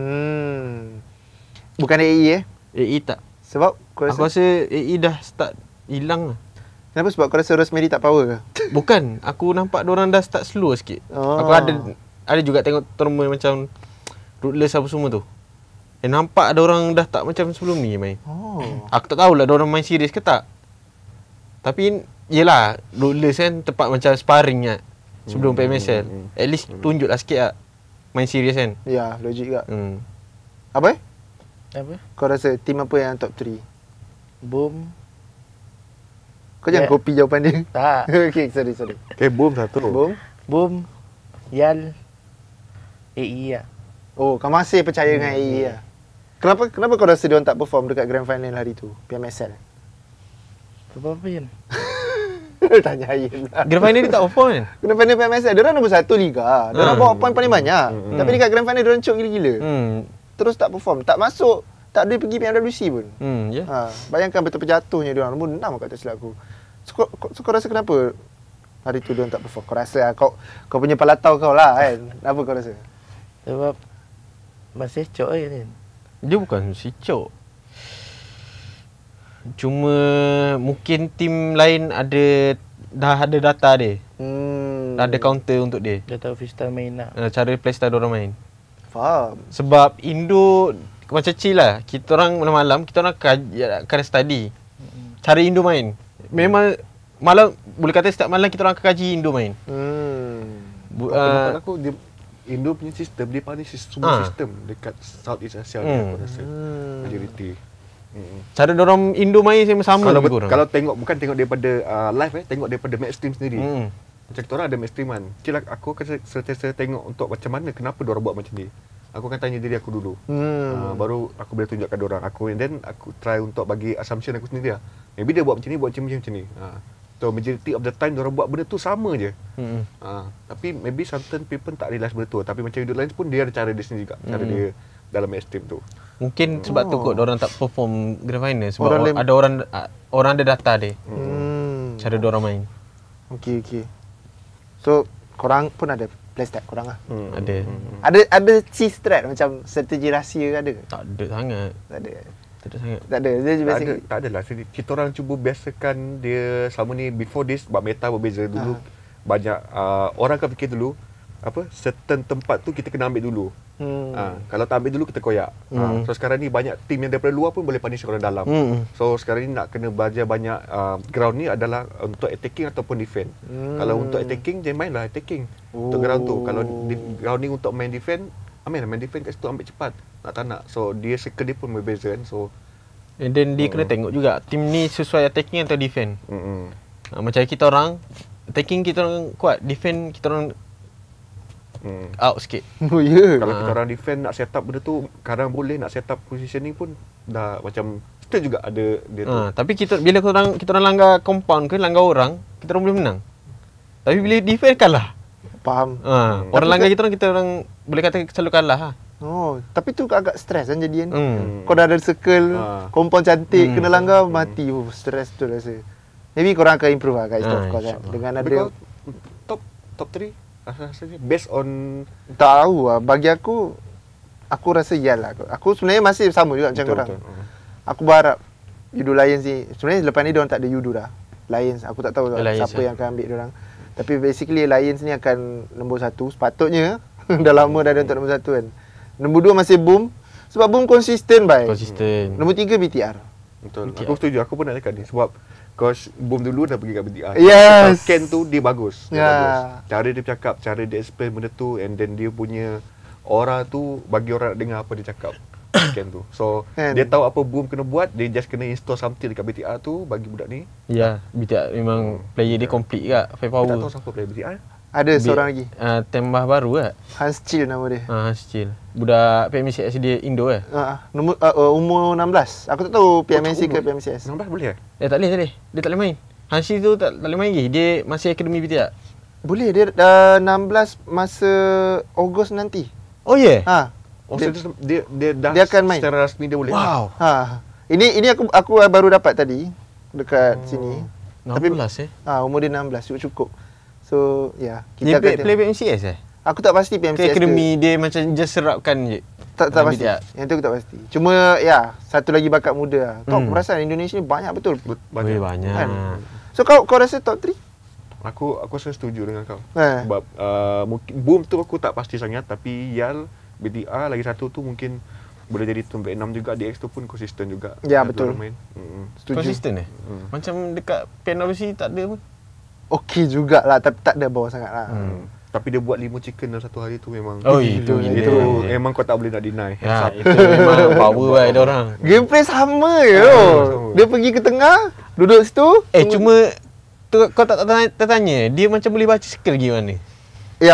Bukan AE AE tak. Sebab aku rasa AE dah start hilang lah. Kenapa? Sebab kau rasa Rosemary tak power ke? Bukan. Aku nampak diorang dah start slow sikit. Aku ada juga tengok tournament macam Ruthless apa semua tu. Nampak ada orang dah tak macam sebelum ni main. Aku tak tahulah diorang main serius ke tak. Tapi yelah, Ruthless kan tempat macam sparring kan sebelum PMSL. At least tunjuklah sikit lah main serius kan. Ya, logik juga. Apa? Kau rasa tim apa yang top 3? Boom. Kau jangan copy jawapan dia. Tak. Okay, sorry. Okay, Boom satu. Boom, Yal, AE lah. Oh, kau masih percaya dengan AE lah. Kenapa kau rasa diorang tak perform dekat grand final hari tu? PMSL. Sebab apa Yan? Tanya Ayin lah. Grand final dia tak perform kan? Grand final PMSL, diorang nombor 1 liga. Diorang bawa poin paling banyak. Tapi dekat grand final diorang cok gila-gila. Terus tak perform, tak masuk, tak ada pergi PMWC pun. Ya. Bayangkan betapa jatuhnya diorang. Nombor 6 kat tak silap aku. So, kau rasa kenapa hari tu diorang tak perform? Kau rasa kau punya palatau kau lah kan. Apa kau rasa? Sebab masih cok kan. Dia bukan sicok. Cuma mungkin tim lain dah ada data dia. Dah ada counter untuk dia. Dia tahu freestyle main lah. Cara playstyle diorang main. Faham. Sebab Indo macam chill lah. Kita orang malam-malam kita orang akan study cara Indo main. Memang malam boleh kata setiap malam kita orang akan kaji Indo main. Aku Indo punya sistem dia paling semua sistem dekat Southeast Asia aku rasa majority. Cara dorang Indo main sama kalau tengok bukan tengok daripada live tengok daripada match stream sendiri. Macam kita orang ada match stream kan. Aku akan sentiasa tengok untuk macam mana kenapa diorang buat macam ni. Aku akan tanya diri aku dulu. Baru aku boleh tunjukkan diorang. And then aku try untuk bagi assumption aku sendiri lah. Maybe dia buat macam ni, buat macam ni. So majority of the time diorang buat benda tu sama je. Tapi maybe certain people tak realize benda tu. Tapi macam hidup lain pun dia ada cara dia sendiri juga. Cara dia dalam match stream tu. Mungkin sebab tu kot diorang tak perform grand final. Sebab ada orang ada data dia. Cara diorang main. Okey. So korang pun ada playstyle korang lah. Ada cheese strat macam strategi rahsia ada ke? Tak ada sangat. Tak ada. Tak adalah. Kita orang cuba biasakan dia sama ni before this sebab meta berbeza dulu. Banyak orang akan fikir dulu certain tempat tu kita kena ambil dulu. Kalau tak ambil dulu kita koyak. So sekarang ni banyak tim yang daripada luar pun boleh punish orang dalam. So sekarang ni nak kena belajar banyak ground ni adalah untuk attacking ataupun defend. Kalau untuk attacking jangan mainlah attacking. Untuk ground tu. Kalau ground ni untuk main defend, main defend kat situ ambil cepat. Tak nak. So dia circle dia pun berbeza kan. So and then dia kena tengok juga tim ni sesuai attacking atau defend. Macam kita orang attacking kita orang kuat, defend kita orang out sikit. Oh ya. Kalau kita orang defend nak set up benda tu, kadang boleh nak set up positioning pun dah macam kita juga ada dia tu. Tapi bila kita orang langgar compound ke langgar orang, kita orang boleh menang. Tapi bila defend kalah. Faham. Orang langgar kita orang boleh kata selalu kalah lah. Oh, tapi tu agak stres kan jadian. Kau dah ada circle, compound cantik, kena langgar mati. Stres tu rasa. Maybe korang akan improve lah kat East of Course kan. Dengan ada top 3 rasanya based on tahu lah. Bagi aku rasa iyalah. Aku sebenarnya masih sama juga macam korang. Aku berharap Yudo Lions ni, sebenarnya lepas ni diorang tak ada Yudo dah. Lions, aku tak tahu siapa yang akan ambil diorang. Tapi basically Lions ni akan nombor 1 sepatutnya. Dah lama dah ada untuk nombor 1 kan. Nombor 2 masih Boom. Sebab Boom konsisten baik. Konsisten. Nombor 3 BTR. Betul. Aku setuju. Aku pun nak cakap ni sebab Coach Boom dulu dah pergi kat BTR. Yes. Ken tu dia bagus. Bagus. Cara dia bercakap, cara dia explain benda tu, and then dia punya aura tu bagi orang nak dengar apa dia cakap. Ken tu. So dia tahu apa Boom kena buat, dia just kena install something dekat BTR tu bagi budak ni. Ya, BTR memang player dia complete juga, firepower. Tak tahu siapa player BTR. Ada seorang lagi. Tambah baru lah. Hans Chill nama dia. Hans Chill. Budak PMCS dia Indo nombor umur 16. Aku tak tahu PMNC ke PMCS. 16 boleh tak boleh. Dia tak boleh main. Hans Chill tu tak boleh main lagi. Dia masih akademi BTR. Boleh, dia dah 16 masa Ogos nanti. Oh ya? Dia dah dia akan main. Secara rasmi dia boleh. Wow. Ini aku baru dapat tadi dekat sini. 16 umur dia 16 cukup. So kita dia play PMCS Aku tak pasti PMCS akademi dia macam just serapkan je. Tak pasti. Yang tu aku tak pasti. Cuma satu lagi bakat muda lah. Kau perasan Indonesia ni banyak betul. Banyak. Kan? So kau rasa top 3? Aku rasa setuju dengan kau. Sebab mungkin Boom tu aku tak pasti sangat, tapi Yal, BTR lagi satu tu mungkin boleh jadi top 6 juga. DX tu pun konsisten juga. Ya betul. Setuju. Konsisten Macam dekat PNWC tak ada pun. Okey jugalah, tapi tak ada bawah sangat lah. Tapi dia buat 5 chicken dalam satu hari tu memang itu memang kau tak boleh nak deny. Itu memang power lah dia orang. Gameplay sama je. Dia pergi ke tengah, duduk situ. Cuma tu kau tak tanya, dia macam boleh baca skill lagi mana. Ya,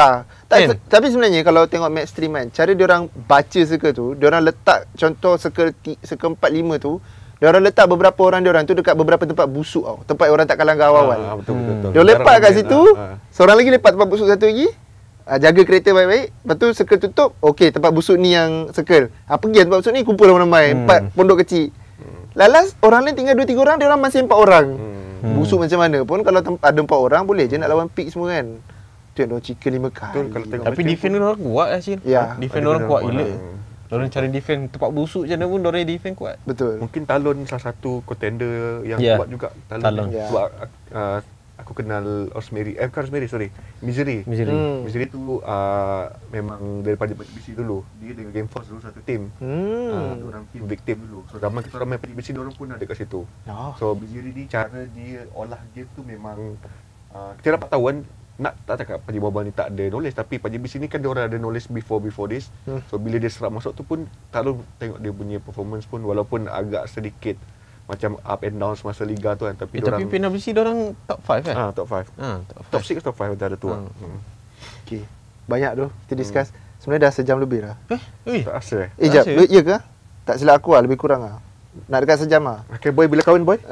Tapi sebenarnya kalau tengok match stream kan, cara diorang baca circle tu, diorang letak contoh circle 4-5 tu, diorang letak beberapa orang diorang tu dekat beberapa tempat busuk tau. Tempat orang tak langgar awal-awal. Betul. Dia lepak kat situ, seorang lagi lepak tempat busuk satu lagi. Jaga kereta baik-baik. Lepas tu circle tutup, okey tempat busuk ni yang circle. Pergi tempat busuk ni kumpul ramai-ramai, 4 pondok kecil. Lalas orang lain tinggal 2-3 orang, diorang masih 4 orang. Busuk macam mana pun kalau ada 4 orang boleh je nak lawan pick semua kan. Tu yang diorang chicken 5 kali. Betul, kalau tengok Tapi defend orang kuat lah Syil. Ya. Defend orang kuat gila. Diorang cara defend tempat busuk je pun diorang defend kuat. Betul. Mungkin Talon salah satu contender yang kuat juga. Talon. Sebab aku kenal Rosemary. Bukan Rosemary, sorry. Misery. Misery tu memang daripada PBC dulu. Dia dengan Game Force dulu satu tim. Diorang tim victim dulu. So zaman kita orang main PBC diorang pun ada kat situ. So Misery ni cara dia olah game tu memang kita dapat tahu kan, nak tak cakap Pakcik Bobal ni tak ada knowledge, tapi Pakcik BC ni kan dia orang ada knowledge before this. So bila dia serap masuk tu pun Talon tengok dia punya performance pun walaupun agak sedikit macam up and down semasa liga tu kan, tapi tapi PWC diorang top 5 kan? Top 5. Top 6 top 5 antara tu lah. Okey. Banyak tu kita discuss. Sebenarnya dah sejam lebih dah. Tak rasa Jap, ya ke? Tak silap aku lah, lebih kurang lah. Nak dekat sejam lah. Okay boy, bila kahwin boy?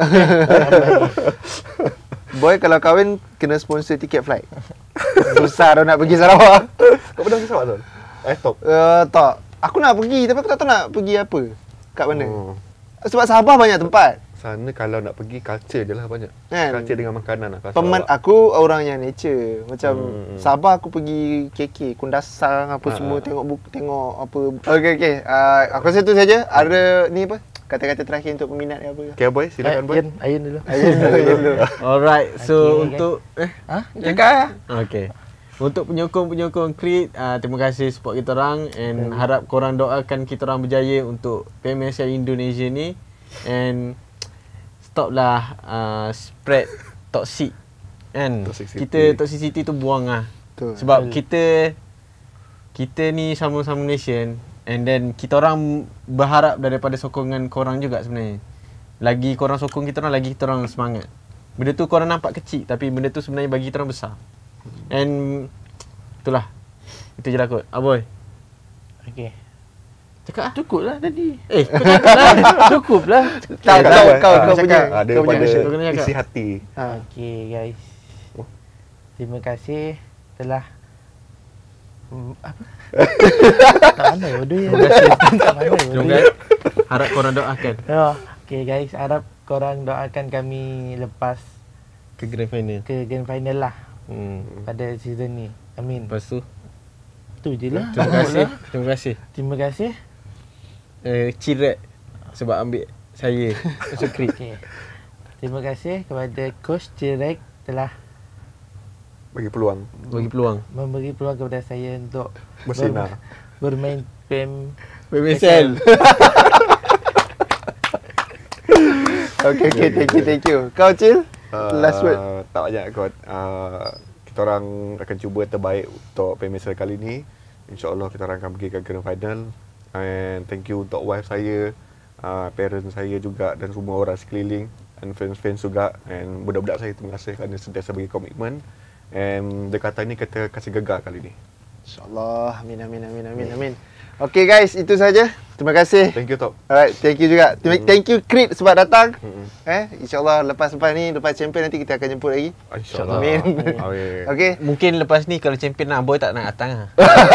Boy kalau kahwin kena sponsor tiket flight. Susah dah nak pergi Sarawak. Kau pernah pergi Sarawak tu? Top? Tak. Aku nak pergi tapi aku tak tahu nak pergi apa. Kat mana. Sebab Sabah banyak tempat. Sana kalau nak pergi culture je lah banyak. Kan? Culture dengan makanan lah. Aku orang yang nature. Macam Sabah aku pergi KK, Kundasang apa semua, tengok buku, tengok apa. Okey. Aku rasa tu saja. Ada ni apa? Kata-kata terakhir untuk peminat apa? Okay boy, silakan boy. Ayun dulu. Alright, so untuk Cakap. Okay. Untuk penyokong-penyokong Creed, terima kasih support kita orang and harap korang doakan kita orang berjaya untuk PMSL Indonesia ni and stoplah spread toxic kan. Toxicity tu buang lah. Sebab kita ni sama-sama nation. And then kita orang berharap daripada sokongan korang juga sebenarnya. Lagi korang sokong kita orang, lagi kita orang semangat. Benda tu korang nampak kecil tapi benda tu sebenarnya bagi kita orang besar. And itulah. Itu je lah kot. Aboy. Okey. Cakap lah. Cukup lah tadi. Kau cakap lah. Cukup lah. Kau punya. Ada pada isi hati. Okey guys. Terima kasih telah apa? Tak pandai bodoh ya. Terima kasih. Harap korang doakan. Okay guys, harap korang doakan kami lepas ke grand final lah. Pada season ni. Amin. Lepas tu tu je lah. Terima kasih. Ciret sebab ambil saya masuk Creed. Terima kasih kepada Coach Ciret telah bagi peluang. Memberi peluang kepada saya untuk bersinar bermain PMSL. Okay, thank you. Kau Cil? Last word. Tak banyak kot. Kita orang akan cuba terbaik untuk PMSL kali ni. InsyaAllah kita orang akan pergi ke grand final. And thank you untuk wife saya, parents saya juga dan semua orang sekeliling, and fans-fans juga, and budak-budak saya. Terima kasih kerana sentiasa bagi komitmen. And dekatan ni kita kasih gegar kali ni. InsyaAllah. Amin. Okay guys, itu saja. Terima kasih. Thank you Top. Alright, thank you juga. Thank you Creed sebab datang. InsyaAllah lepas champion nanti kita akan jemput lagi. InsyaAllah. Amin. Okay. Mungkin lepas ni kalau champion nak boy tak nak datang lah.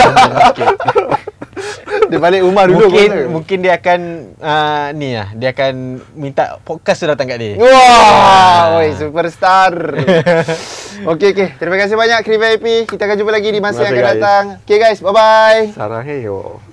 Dia balik rumah dulu. Mungkin dia akan dia akan minta podcast tu datang kat dia. Wah, superstar. Okay. Terima kasih banyak Creed VIP. Kita akan jumpa lagi di masa yang akan datang. Okay guys, bye-bye. Saraheyo.